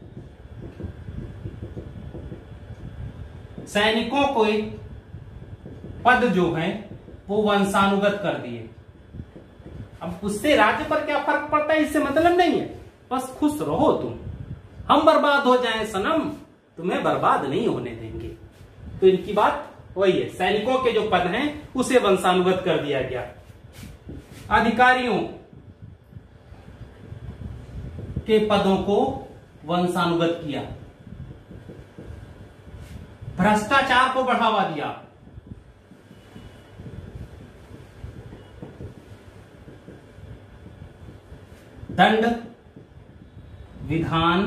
सैनिकों को पद जो है वो वंशानुगत कर दिए। अब उससे राज्य पर क्या फर्क पड़ता है इससे मतलब नहीं है, बस खुश रहो तुम, हम बर्बाद हो जाएं सनम, तुम्हें बर्बाद नहीं होने देंगे। तो इनकी बात वही है, सैनिकों के जो पद हैं उसे वंशानुगत कर दिया गया, अधिकारियों के पदों को वंशानुगत किया, भ्रष्टाचार को बढ़ावा दिया, दंड विधान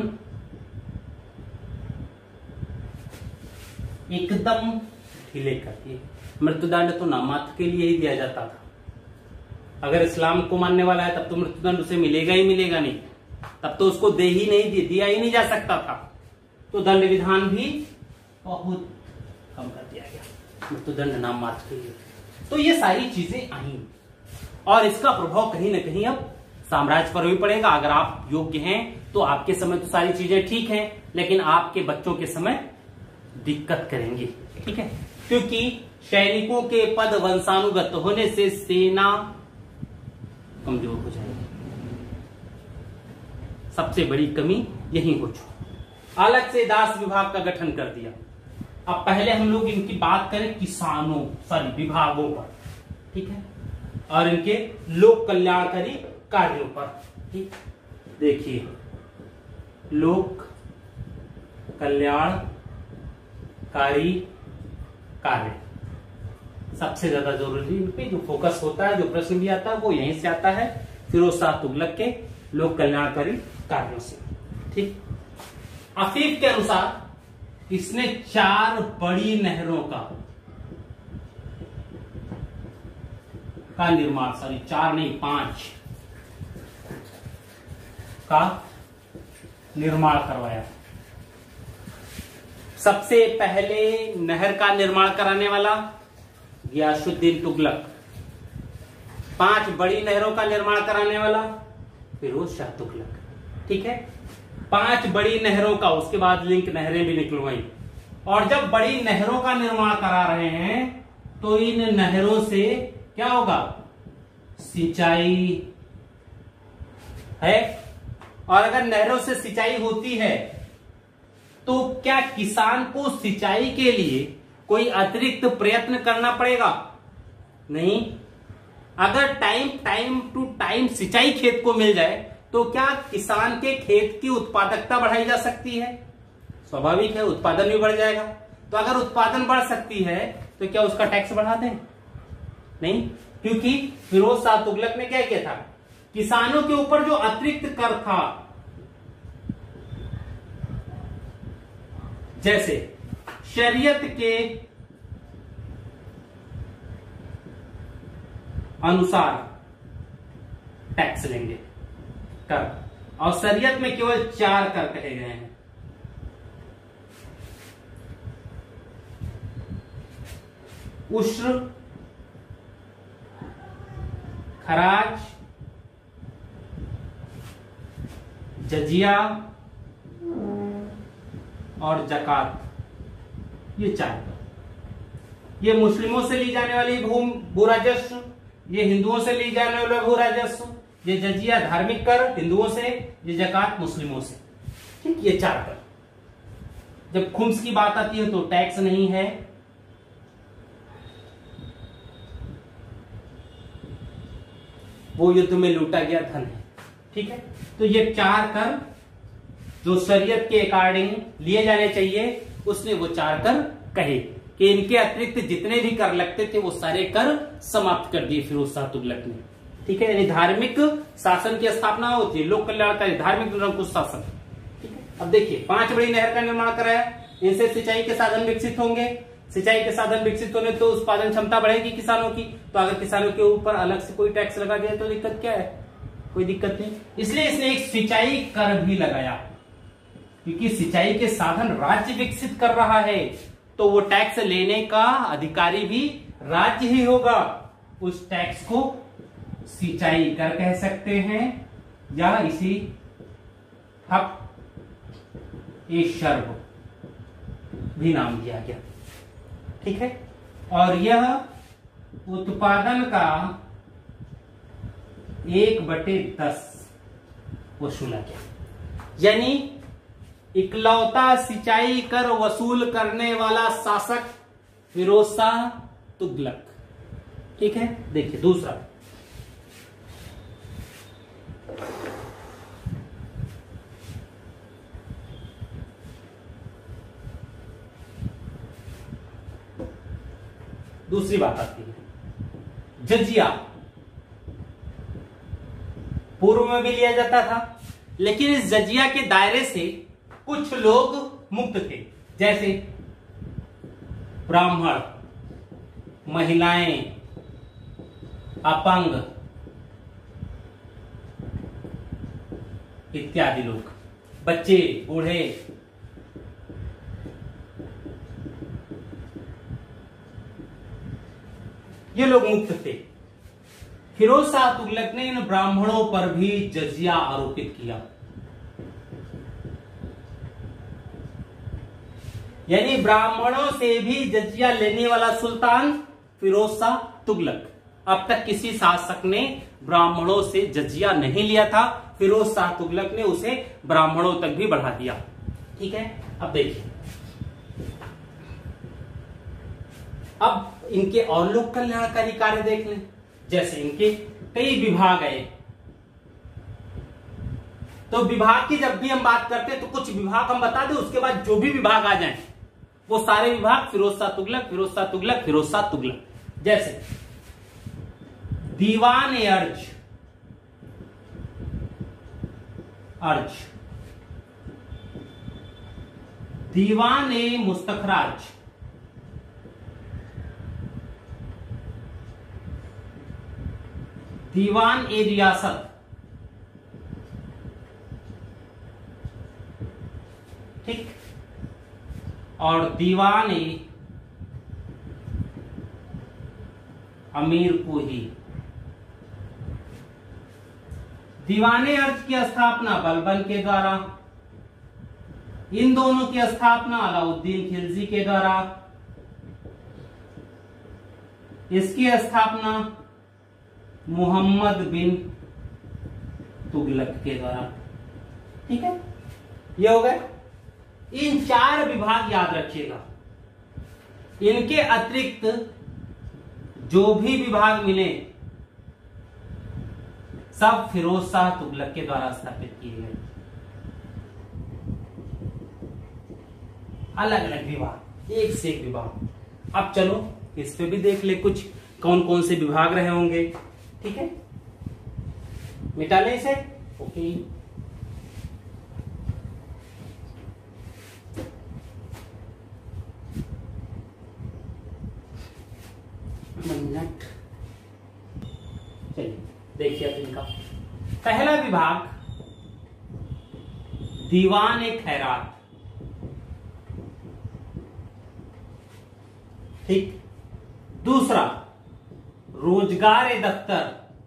एकदम ढीले कर दिए। मृत्युदंड तो नामात्र के लिए ही दिया जाता था, अगर इस्लाम को मानने वाला है तब तो मृत्युदंड उसे मिलेगा ही मिलेगा नहीं, तब तो उसको दे ही नहीं दिया, दिया ही नहीं जा सकता था। तो दंड विधान भी बहुत कम कर दिया गया, मृत्युदंड नाम मात्र के लिए। तो ये सारी चीजें आई और इसका प्रभाव कहीं ना कहीं अब साम्राज्य पर भी पड़ेगा। अगर आप योग्य हैं तो आपके समय तो सारी चीजें ठीक हैं, लेकिन आपके बच्चों के समय दिक्कत करेंगी। ठीक है, क्योंकि सैनिकों के पद वंशानुगत होने से सेना कमजोर हो जाएगी, सबसे बड़ी कमी यही हो चुकी। अलग से दास विभाग का गठन कर दिया। अब पहले हम लोग इनकी बात करें किसानों सॉरी विभागों पर, ठीक है, और इनके लोक कल्याणकारी कार्यों पर। ठीक, देखिए लोक कल्याणकारी कार्य सबसे ज्यादा जरूरी, इन पे जो फोकस होता है, जो प्रश्न भी आता है वो यहीं से आता है, फिरोज शाह तुगलक के लोक कल्याणकारी कार्यों से। ठीक, अफीफ के अनुसार इसने चार बड़ी नहरों का का निर्माण, सॉरी चार नहीं पांच का निर्माण करवाया। सबसे पहले नहर का निर्माण कराने वाला गियासुद्दीन तुगलक, पांच बड़ी नहरों का निर्माण कराने वाला फिरोज शाह तुगलक। ठीक है, पांच बड़ी नहरों का, उसके बाद लिंक नहरें भी निकलवाई। और जब बड़ी नहरों का निर्माण करा रहे हैं तो इन नहरों से क्या होगा, सिंचाई है। और अगर नहरों से सिंचाई होती है तो क्या किसान को सिंचाई के लिए कोई अतिरिक्त प्रयत्न करना पड़ेगा? नहीं। अगर टाइम टाइम टू टाइम सिंचाई खेत को मिल जाए तो क्या किसान के खेत की उत्पादकता बढ़ाई जा सकती है? स्वाभाविक है, उत्पादन भी बढ़ जाएगा। तो अगर उत्पादन बढ़ सकती है तो क्या उसका टैक्स बढ़ा दें? नहीं, क्योंकि फिरोज शाह तुगलक ने क्या किया था, किसानों के ऊपर जो अतिरिक्त कर था, जैसे शरीयत के अनुसार टैक्स लेंगे कर, और शरीयत में केवल चार कर कहे गए हैं। उश्र, खराज, जजिया और जकात, ये चार कर। ये मुस्लिमों से ली जाने वाली भूम भू राजस्व, ये हिंदुओं से ली जाने वाला भू राजस्व, ये जजिया धार्मिक कर हिंदुओं से, ये जकात मुस्लिमों से। ठीक, ये चार कर। जब खुम्स की बात आती है तो टैक्स नहीं है। वो युद्ध में लूटा गया धन है। ठीक है, तो ये चार कर जो शरीयत के अकॉर्डिंग लिए जाने चाहिए, उसने वो चार कर कहे कि इनके अतिरिक्त जितने भी कर लगते थे वो सारे कर समाप्त कर दिए फिरोज शाह तुगलक ने। ठीक है, यानी धार्मिक शासन की स्थापना होती है, लोक कल्याणकारी धार्मिक निरंकुश शासन। ठीक है, अब देखिए पांच बड़ी नहर का निर्माण कराया, इनसे सिंचाई के साधन विकसित होंगे। सिंचाई के साधन विकसित होने तो उत्पादन क्षमता बढ़ेगी किसानों की। तो अगर किसानों के ऊपर अलग से कोई टैक्स लगा दिया तो दिक्कत क्या है? कोई दिक्कत नहीं। इसलिए इसने एक सिंचाई कर भी लगाया, क्योंकि सिंचाई के साधन राज्य विकसित कर रहा है तो वो टैक्स लेने का अधिकारी भी राज्य ही होगा। उस टैक्स को सिंचाई कर कह सकते हैं या इसी हक ए शर्ब भी नाम दिया गया। ठीक है, और यह उत्पादन का एक बटे दस वसूला गया। यानी इकलौता सिंचाई कर वसूल करने वाला शासक फिरोज शाह तुगलक। ठीक है, देखिए दूसरा, दूसरी बात आती है जजिया। पूर्व में भी लिया जाता था, लेकिन इस जजिया के दायरे से कुछ लोग मुक्त थे, जैसे ब्राह्मण, महिलाएं, अपंग इत्यादि लोग, बच्चे, बूढ़े। ये लोग मुक्त थे। फिरोज शाह तुगलक ने इन ब्राह्मणों पर भी जजिया आरोपित किया। यानी ब्राह्मणों से भी जजिया लेने वाला सुल्तान फिरोज शाह तुगलक। अब तक किसी शासक ने ब्राह्मणों से जजिया नहीं लिया था, फिरोज शाह तुगलक ने उसे ब्राह्मणों तक भी बढ़ा दिया। ठीक है, अब देखिए, अब इनके और लोक कल्याणकारी कार्य देख लें। जैसे इनके कई विभाग है, तो विभाग की जब भी हम बात करते हैं तो कुछ विभाग हम बता दें, उसके बाद जो भी विभाग आ जाएं वो सारे विभाग फिरोज शाह तुगलक, फिरोज शाह तुगलक, फिरोज शाह तुगलक। जैसे दीवान अर्ज, अर्ज दीवान ए मुस्तखराज, दीवान ए रियासत, ठीक, और दीवान ए अमीर कोही। दीवाने अर्ज की स्थापना बलबन के द्वारा, इन दोनों की स्थापना अलाउद्दीन खिलजी के द्वारा, इसकी स्थापना मोहम्मद बिन तुगलक के द्वारा। ठीक है, ये हो गए। इन चार विभाग याद रखिएगा। इनके अतिरिक्त जो भी विभाग मिले सब फिरोज शाह तुगलक के द्वारा स्थापित किए गए। अलग अलग विभाग, एक से एक विभाग। अब चलो इस पे भी देख ले कुछ कौन कौन से विभाग रहे होंगे। ठीक है, मिटा लें इसे। ओके, मिनट, चलिए देखिए अब इनका पहला विभाग दीवान ए खैरात। ठीक, दूसरा रोजगार ए दफ्तर,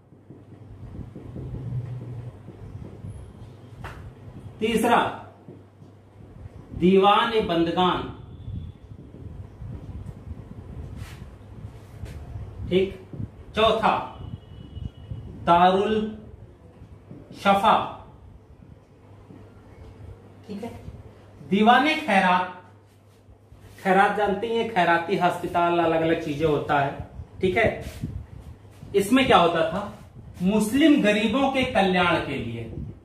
तीसरा दीवान ए बंदगान, ठीक, चौथा दारुल शफा। ठीक है, दीवाने खैरात, खैरात जानते हैं, खैराती अस्पताल अलग अलग चीजें होता है। ठीक है, इसमें क्या होता था, मुस्लिम गरीबों के कल्याण के लिए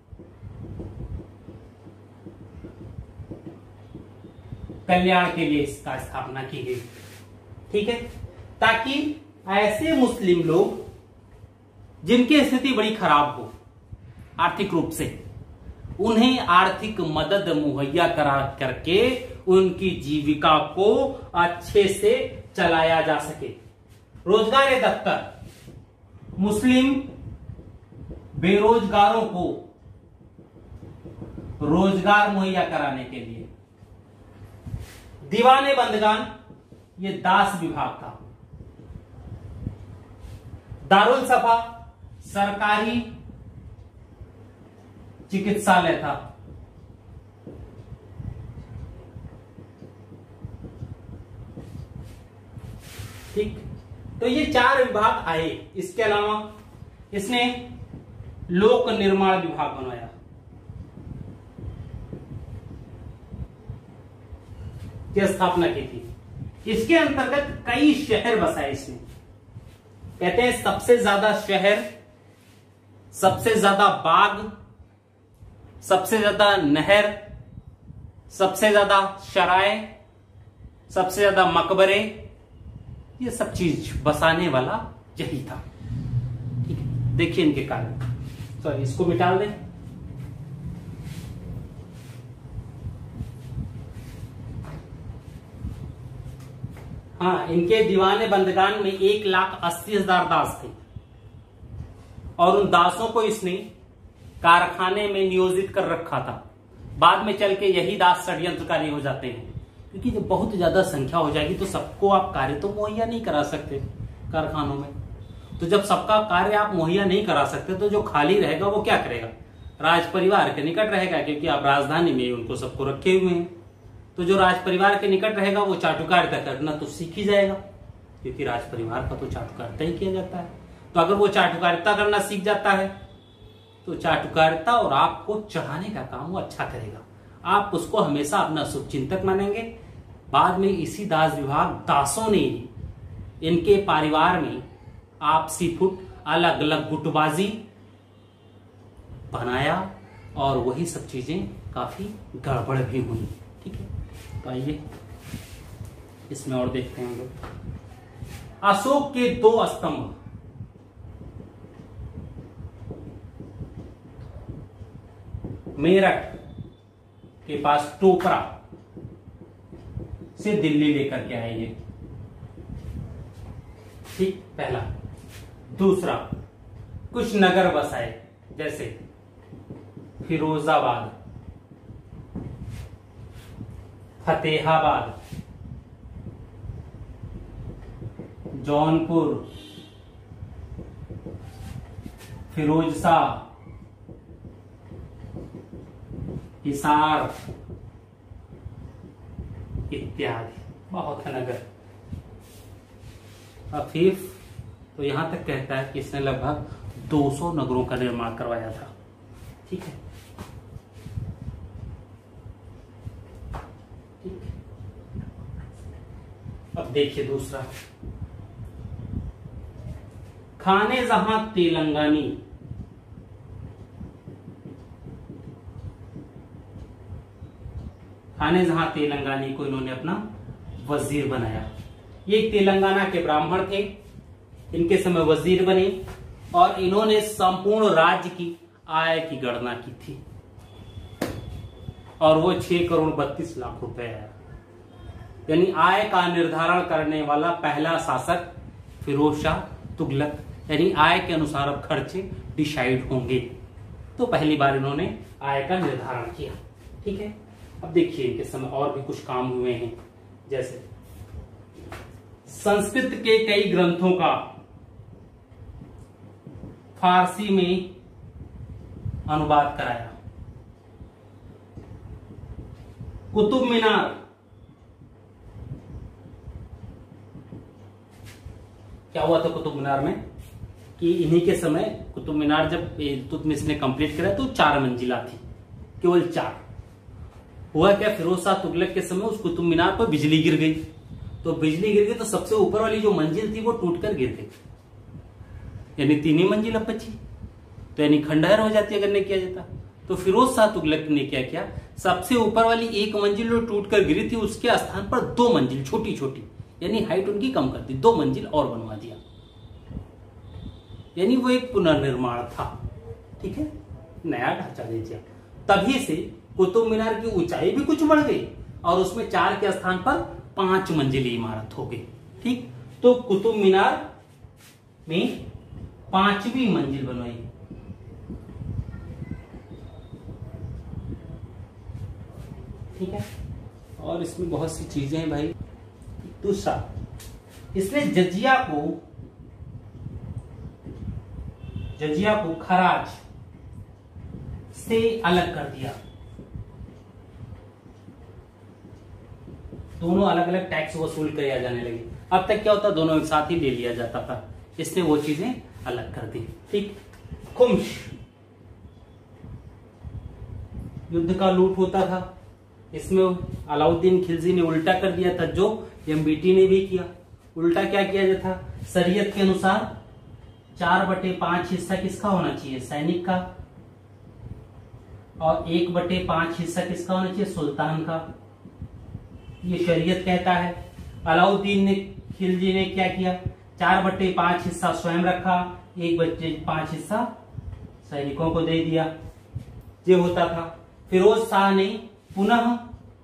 कल्याण के लिए इसका स्थापना की गई। ठीक है, ताकि ऐसे मुस्लिम लोग जिनकी स्थिति बड़ी खराब हो आर्थिक रूप से, उन्हें आर्थिक मदद मुहैया करा करके उनकी जीविका को अच्छे से चलाया जा सके। रोजगार दफ्तर, मुस्लिम बेरोजगारों को रोजगार मुहैया कराने के लिए। दीवाने बंदगान, ये दास विभाग था। दारुल सफा, सरकारी चिकित्सालय था। ठीक, तो ये चार विभाग आए। इसके अलावा इसने लोक निर्माण विभाग बनाया। की स्थापना की थी। इसके अंतर्गत कई शहर बसाए इसने। कहते हैं सबसे ज्यादा शहर, सबसे ज्यादा बाग, सबसे ज्यादा नहर, सबसे ज्यादा शराय, सबसे ज्यादा मकबरे, ये सब चीज बसाने वाला यही था। ठीक है, देखिए इनके कारण। सॉरी, इसको मिटा दें। हाँ, इनके दीवाने बंदगान में एक लाख अस्सी हजार दास थे और उन दासों को इसने कारखाने में नियोजित कर रखा था। बाद में चल के यही दास षड्यंत्रकारी हो जाते हैं, क्योंकि जब बहुत ज्यादा संख्या हो जाएगी तो सबको आप कार्य तो मुहैया नहीं करा सकते कारखानों में। तो जब सबका कार्य आप मुहैया नहीं करा सकते तो जो खाली रहेगा वो क्या करेगा, राज परिवार के निकट रहेगा, क्योंकि आप राजधानी में उनको सबको रखे हुए हैं। तो जो राज परिवार के निकट रहेगा वो चाटुकारिता करना तो सीख ही जाएगा, क्योंकि राज परिवार का तो चाटुकारिता ही किया जाता है। तो अगर वो चाटुकारिता करना सीख जाता है तो चाटुकारिता और आपको चढ़ाने का काम वो अच्छा करेगा। आप उसको हमेशा अपना शुभचिंतक मानेंगे। बाद में इसी दास विभाग दासों ने इनके परिवार में आपसी फुट, अलग अलग गुटबाजी बनाया और वही सब चीजें काफी गड़बड़ भी हुई। ठीक है, तो आइए इसमें और देखते हैं हम लोग। अशोक के दो स्तंभ, मेरठ के पास टोपरा, से दिल्ली लेकर के आए ये। ठीक, पहला। दूसरा, कुछ नगर बसाए, जैसे फिरोजाबाद, फतेहाबाद, जौनपुर, फिरोजशाह, हिसार इत्यादि, बहुत है नगर। अफीफ तो यहां तक कहता है कि इसने लगभग दो सौ नगरों का निर्माण करवाया था। ठीक है, ठीक। अब देखिए दूसरा, खाने जहां तेलंगानी, खाने जहां तेलंगानी को इन्होंने अपना वजीर बनाया। ये तेलंगाना के ब्राह्मण थे, इनके समय वजीर बने और इन्होंने संपूर्ण राज्य की आय की गणना की थी और वो छह करोड़ बत्तीस लाख रुपए है। यानी आय का निर्धारण करने वाला पहला शासक फिरोज शाह तुगलक, यानी आय के अनुसार अब खर्चे डिसाइड होंगे। तो पहली बार इन्होंने आय का निर्धारण किया। ठीक है, अब देखिए इनके समय और भी कुछ काम हुए हैं, जैसे संस्कृत के कई ग्रंथों का फारसी में अनुवाद कराया। कुतुब मीनार, क्या हुआ था कुतुब मीनार में कि इन्हीं के समय कुतुब मीनार जब इल्तुतमिश ने कंप्लीट करा तो चार मंजिला थी, केवल चार। हुआ क्या, फिरोज शाह तुगलक के समय उस कुतुब मीनार पर बिजली गिर गई, तो बिजली गिर गई तो सबसे ऊपर वाली जो मंजिल थी वो टूटकर गिर गई, यानी तीन ही मंजिल अब बची, तो यानी खंडहर हो जाती अगर नहीं किया जाता। तो फिरोज शाह तुगलक ने क्या किया, सबसे ऊपर वाली एक मंजिल जो टूटकर गिरी थी उसके स्थान पर दो मंजिल छोटी छोटी, यानी हाइट उनकी कम कर दी, दो मंजिल और बनवा दिया, यानी वो एक पुनर्निर्माण था। ठीक है, नया ढांचा दे दिया। तभी से कुतुब मीनार की ऊंचाई भी कुछ बढ़ गई और उसमें चार के स्थान पर पांच मंजिली इमारत हो गई। ठीक, तो कुतुब मीनार में पांचवी मंजिल बनवाई। ठीक है, और इसमें बहुत सी चीजें हैं भाई। दूसरा, इसने जजिया को जजिया को खराज से अलग कर दिया। दोनों अलग अलग टैक्स वसूल किया जाने लगे। अब तक क्या होता, दोनों एक साथ ही ले लिया जाता था, इसने वो चीजें अलग कर दी। ठीक, खुम्स, युद्ध का लूट होता था, इसमें अलाउद्दीन खिलजी ने उल्टा कर दिया था, जो एमबीटी ने भी किया। उल्टा क्या किया जाता, शरीयत के अनुसार चार बटे पांच हिस्सा किसका होना चाहिए, सैनिक का, और एक बटे पांच हिस्सा किसका होना चाहिए, सुल्तान का। ये शरीयत कहता है। अलाउद्दीन ने खिलजी ने क्या किया, चार बटे पांच हिस्सा स्वयं रखा, एक बटे पांच हिस्सा सैनिकों को दे दिया, ये होता था। फिरोज शाह ने पुनः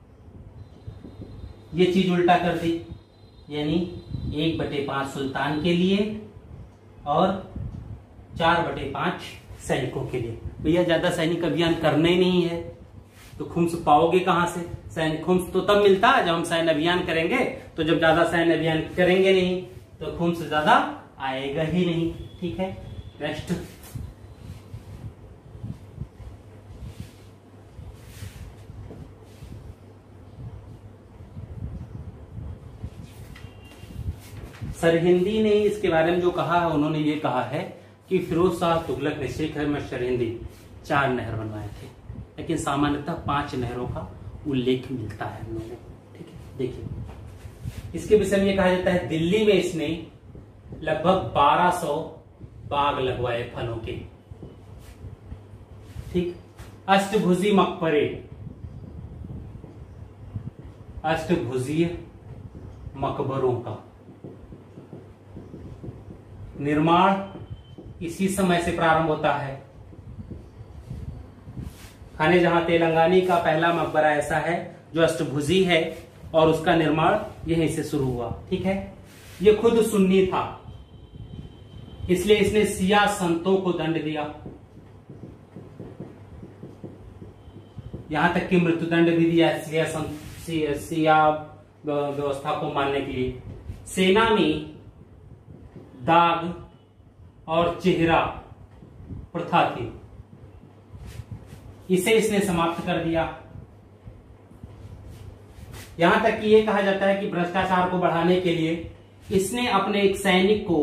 ये चीज उल्टा कर दी, यानी एक बटे पांच सुल्तान के लिए और चार बटे पांच सैनिकों के लिए। भैया ज्यादा सैनिक अभियान करना ही नहीं है तो खुम्स पाओगे कहां से, सैनिक खुम्स तो तब मिलता है जब हम सैन्य अभियान करेंगे, तो जब ज्यादा सैन्य अभियान करेंगे नहीं तो खुम्स ज्यादा आएगा ही नहीं। ठीक है, नेक्स्ट, सरहिंदी ने इसके बारे में जो कहा है, उन्होंने ये कहा है कि फिरोज शाह तुगलक ने शेख अहमद सरहिंदी चार नहर बनवाए थे, लेकिन सामान्यतः पांच नहरों का उल्लेख मिलता है हम लोगों को। ठीक है, देखिए इसके विषय में ये कहा जाता है, दिल्ली में इसने लगभग बारह सौ बाग लगवाए फलों के। ठीक, अष्टभुजी मकबरे, अष्टभुजीय मकबरों का निर्माण इसी समय से प्रारंभ होता है। खाने जहां तेलंगानी का पहला मकबरा ऐसा है जो अष्टभुजी है और उसका निर्माण यहीं से शुरू हुआ। ठीक है, ये खुद सुन्नी था, इसलिए इसने सिया संतों को दंड दिया, यहां तक कि मृत्युदंड भी दिया सिया सिया, सिया व्यवस्था को मानने के लिए। सेना में दाग और चेहरा प्रथा थी, इसे इसने समाप्त कर दिया। यहां तक कि यह कहा जाता है कि भ्रष्टाचार को बढ़ाने के लिए इसने अपने एक सैनिक को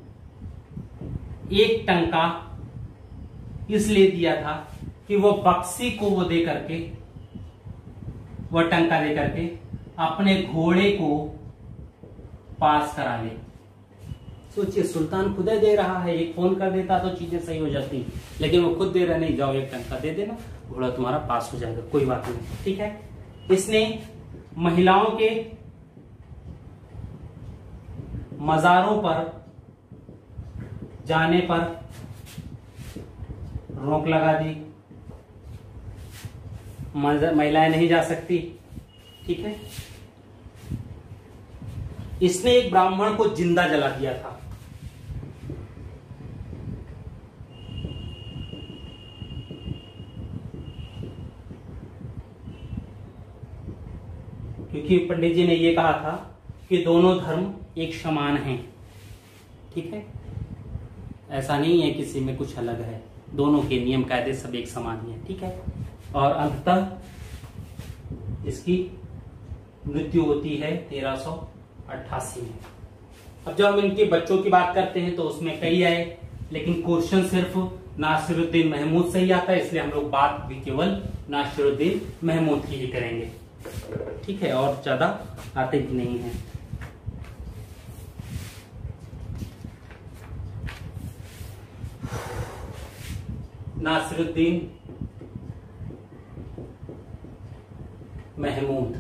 एक टंका इसलिए दिया था कि वो बक्सी को वो दे करके, वह टंका दे करके अपने घोड़े को पास करा ले। सोचिए, सुल्तान खुद दे रहा है, एक फोन कर देता तो चीजें सही हो जाती, लेकिन वो खुद दे रहा नहीं, जाओ एक टंका दे देना, घोड़ा तुम्हारा पास हो जाएगा, कोई बात नहीं। ठीक है, इसने महिलाओं के मजारों पर जाने पर रोक लगा दी, महिलाएं नहीं जा सकती। ठीक है, इसने एक ब्राह्मण को जिंदा जला दिया था। क्योंकि पंडित जी ने यह कहा था कि दोनों धर्म एक समान हैं। ठीक है, ऐसा नहीं है किसी में कुछ अलग है, दोनों के नियम कायदे सब एक समान ही है। ठीक है, और अंततः इसकी मृत्यु होती है तेरह सौ अट्ठासी में। अब जब हम इनके बच्चों की बात करते हैं तो उसमें कई आए, लेकिन क्वेश्चन सिर्फ नासिरुद्दीन महमूद से ही आता है, इसलिए हम लोग बात भी केवल नासिरुद्दीन महमूद की ही करेंगे। ठीक है, और ज्यादा आते भी नहीं है। नासिरुद्दीन महमूद,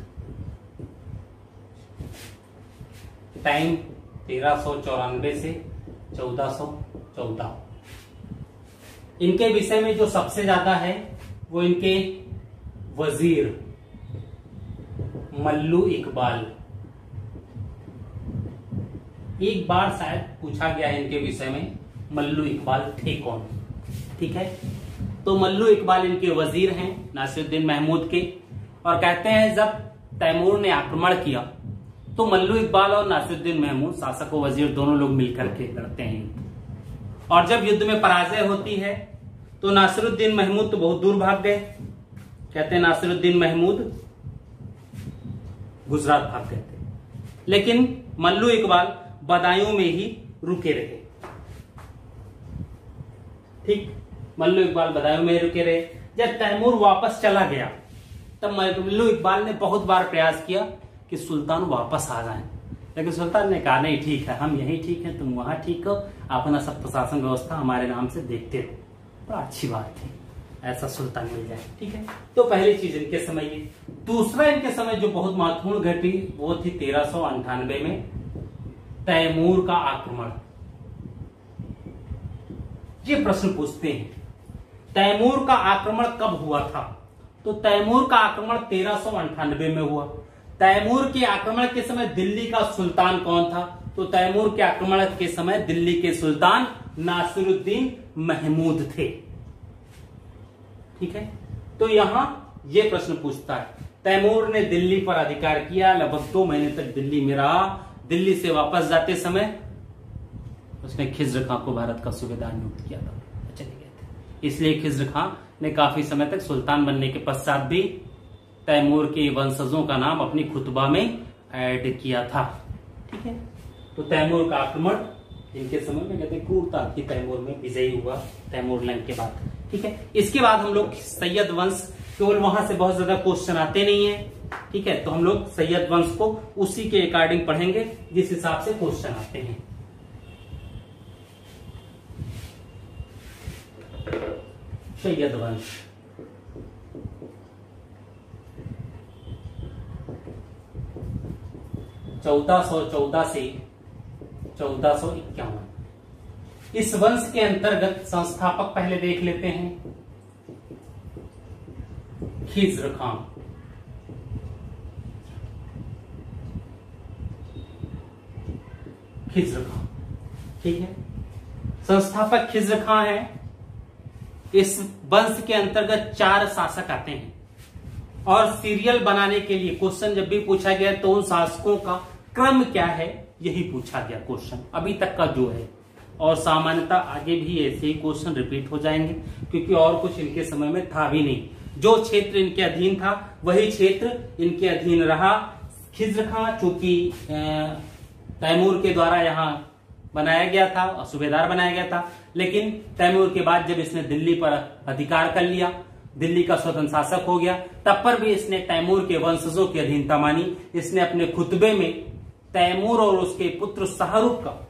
टाइम तेरह सौ चौरानवे से चौदह सौ चौदह। इनके विषय में जो सबसे ज्यादा है वो इनके वजीर मल्लू इकबाल। एक बार शायद पूछा गया है इनके विषय में, मल्लू इकबाल थे कौन। ठीक है, तो मल्लू इकबाल इनके वजीर हैं नासिरुद्दीन महमूद के, और कहते हैं जब तैमूर ने आक्रमण किया तो मल्लू इकबाल और नासिरुद्दीन महमूद, शासक व वजीर दोनों लोग मिलकर के लड़ते हैं, और जब युद्ध में पराजय होती है तो नासिरुद्दीन महमूद तो बहुत दूर भाग गए। कहते हैं नासिरुद्दीन महमूद गुजरात भाग गए थे, लेकिन मल्लू इकबाल बदायूं में ही रुके रहे। ठीक, मल्लू इकबाल बदायूं में रुके रहे। जब तैमूर वापस चला गया तब मल्लू इकबाल ने बहुत बार प्रयास किया कि सुल्तान वापस आ जाएं, लेकिन सुल्तान ने कहा नहीं, ठीक है, हम यहीं ठीक है, तुम वहां ठीक हो, अपना सब प्रशासन व्यवस्था हमारे नाम से देखते रहो। बड़ा अच्छी बात थी, ऐसा सुल्तान मिल जाए। ठीक है, तो पहली चीज इनके समय ये। दूसरा इनके समय जो बहुत महत्वपूर्ण घटी वो थी तेरह सौ अंठानवे में तैमूर का आक्रमण। ये प्रश्न पूछते हैं तैमूर का आक्रमण कब हुआ था, तो तैमूर का आक्रमण तेरह सौ अंठानवे में हुआ। तैमूर के आक्रमण के समय दिल्ली का सुल्तान कौन था, तो तैमूर के आक्रमण के समय दिल्ली के सुल्तान नासिरुद्दीन महमूद थे। ठीक है, तो यहां यह प्रश्न पूछता है तैमूर ने दिल्ली पर अधिकार किया, लगभग दो महीने तक दिल्ली में रहा। दिल्ली से वापस जाते समय उसने खिज्र खां को भारत का सूबेदार नियुक्त किया था, चले गए थे। इसलिए खिज्र खां ने काफी समय तक सुल्तान बनने के पश्चात भी तैमूर के वंशजों का नाम अपनी खुतबा में ऐड किया था। ठीक है, तो तैमूर का आक्रमण इनके समय में कहते क्रूरता थी, तैमूर में विजयी हुआ तैमूर लंग के बाद। ठीक है, इसके बाद हम लोग सैयद वंश, केवल वहां से बहुत ज्यादा क्वेश्चन आते नहीं है। ठीक है, तो हम लोग सैयद वंश को उसी के अकॉर्डिंग पढ़ेंगे जिस हिसाब से क्वेश्चन आते हैं। सैयद वंश चौदह सौ चौदह से चौदह सौ इक्यावन। इस वंश के अंतर्गत संस्थापक पहले देख लेते हैं, खिज्र खां। खिज्र खां। ठीक है, संस्थापक खिज्र खां है। इस वंश के अंतर्गत चार शासक आते हैं और सीरियल बनाने के लिए क्वेश्चन जब भी पूछा गया तो उन शासकों का क्रम क्या है यही पूछा गया क्वेश्चन अभी तक का जो है, और सामान्यतः आगे भी ऐसे ही क्वेश्चन रिपीट हो जाएंगे क्योंकि और कुछ इनके समय में था भी नहीं। जो क्षेत्र इनके अधीन था वही क्षेत्र इनके अधीन रहा। खिज्र खां चूंकि तैमूर के द्वारा यहाँ बनाया गया था और सूबेदार बनाया गया था, लेकिन तैमूर के बाद जब इसने दिल्ली पर अधिकार कर लिया, दिल्ली का स्वतंत्र शासक हो गया, तब पर भी इसने तैमूर के वंशजों की अधीनता मानी। इसने अपने खुतबे में तैमूर और उसके पुत्र शाहरुख का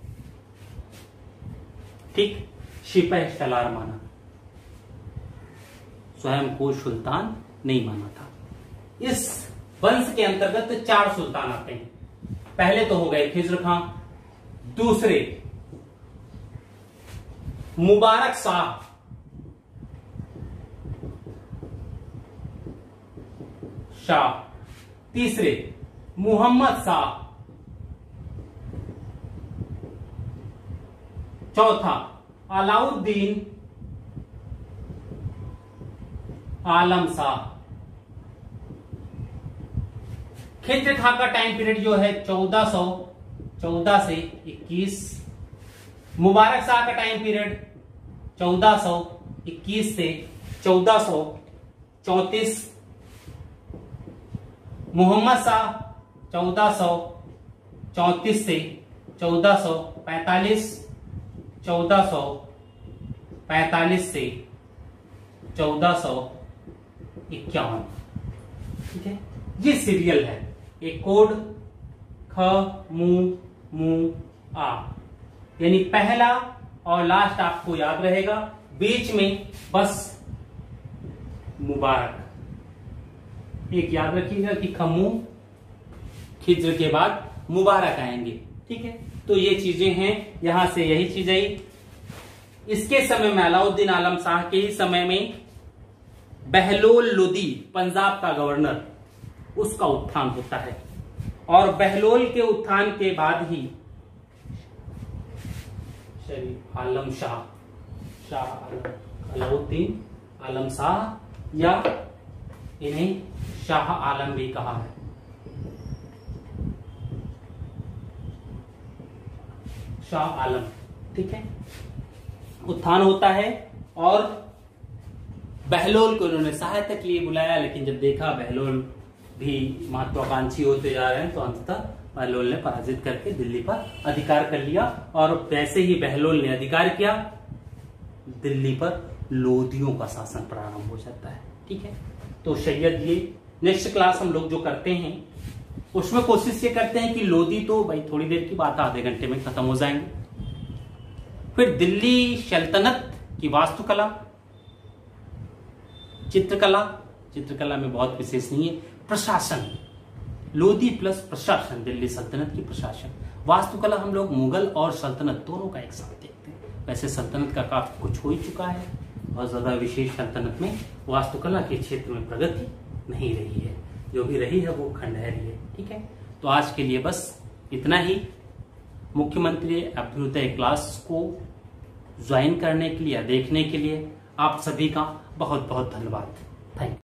ठीक सिपह सलार माना, स्वयं को सुल्तान नहीं माना था। इस वंश के अंतर्गत चार सुल्तान आते हैं। पहले तो हो गए खिज्र खां, दूसरे मुबारक शाह, शाह, तीसरे मोहम्मद शाह, चौथा अलाउद्दीन आलम शाह। खिज्र खां का टाइम पीरियड जो है चौदह सौ चौदह से इक्कीस, मुबारक शाह का टाइम पीरियड चौदह सौ इक्कीस से चौदह सौ चौंतीस, मोहम्मद शाह चौदह सौ चौंतीस से चौदह सौ पैंतालीस, चौदह सौ पैंतालीस से चौदह सौ इक्यावन। ठीक है, ये सीरियल है। एक कोड ख मु मु आ, यानी पहला और लास्ट आपको याद रहेगा, बीच में बस मुबारक। एक याद रखिएगा कि खमू खिज्र के बाद मुबारक आएंगे। ठीक है, तो ये चीजें हैं, यहां से यही चीज आई। इसके समय में अलाउद्दीन आलम शाह के ही समय में बहलोल लोदी पंजाब का गवर्नर, उसका उत्थान होता है और बहलोल के उत्थान के बाद ही शरीफ आलम शाह, शाह अलाउद्दीन आलम शाह या इन्हें शाह आलम भी कहा है, शाह आलम। ठीक है, उत्थान होता है और बहलोल को उन्होंने सहायता के लिए बुलाया, लेकिन जब देखा बहलोल भी महत्वाकांक्षी होते जा रहे हैं तो अंततः बहलोल ने पराजित करके दिल्ली पर अधिकार कर लिया। और वैसे ही बहलोल ने अधिकार किया, दिल्ली पर लोधियों का शासन प्रारंभ हो जाता है। ठीक है, तो सैयद ये नेक्स्ट क्लास हम लोग जो करते हैं उसमें कोशिश ये करते हैं कि लोधी तो भाई थोड़ी देर की बात, आधे घंटे में खत्म हो जाएंगे। फिर दिल्ली सल्तनत की वास्तुकला, चित्रकला, चित्रकला में बहुत विशेष नहीं है, प्रशासन, लोधी प्लस प्रशासन, दिल्ली सल्तनत की प्रशासन, वास्तुकला हम लोग मुगल और सल्तनत दोनों का एक साथ देखते हैं। वैसे सल्तनत का काफी कुछ हो ही चुका है और ज्यादा विशेष सल्तनत में वास्तुकला के क्षेत्र में प्रगति नहीं रही है, जो भी रही है वो खंडहरी है। ठीक है, तो आज के लिए बस इतना ही। मुख्यमंत्री अभ्युदय क्लास को ज्वाइन करने के लिए, देखने के लिए आप सभी का बहुत बहुत धन्यवाद। Thank you.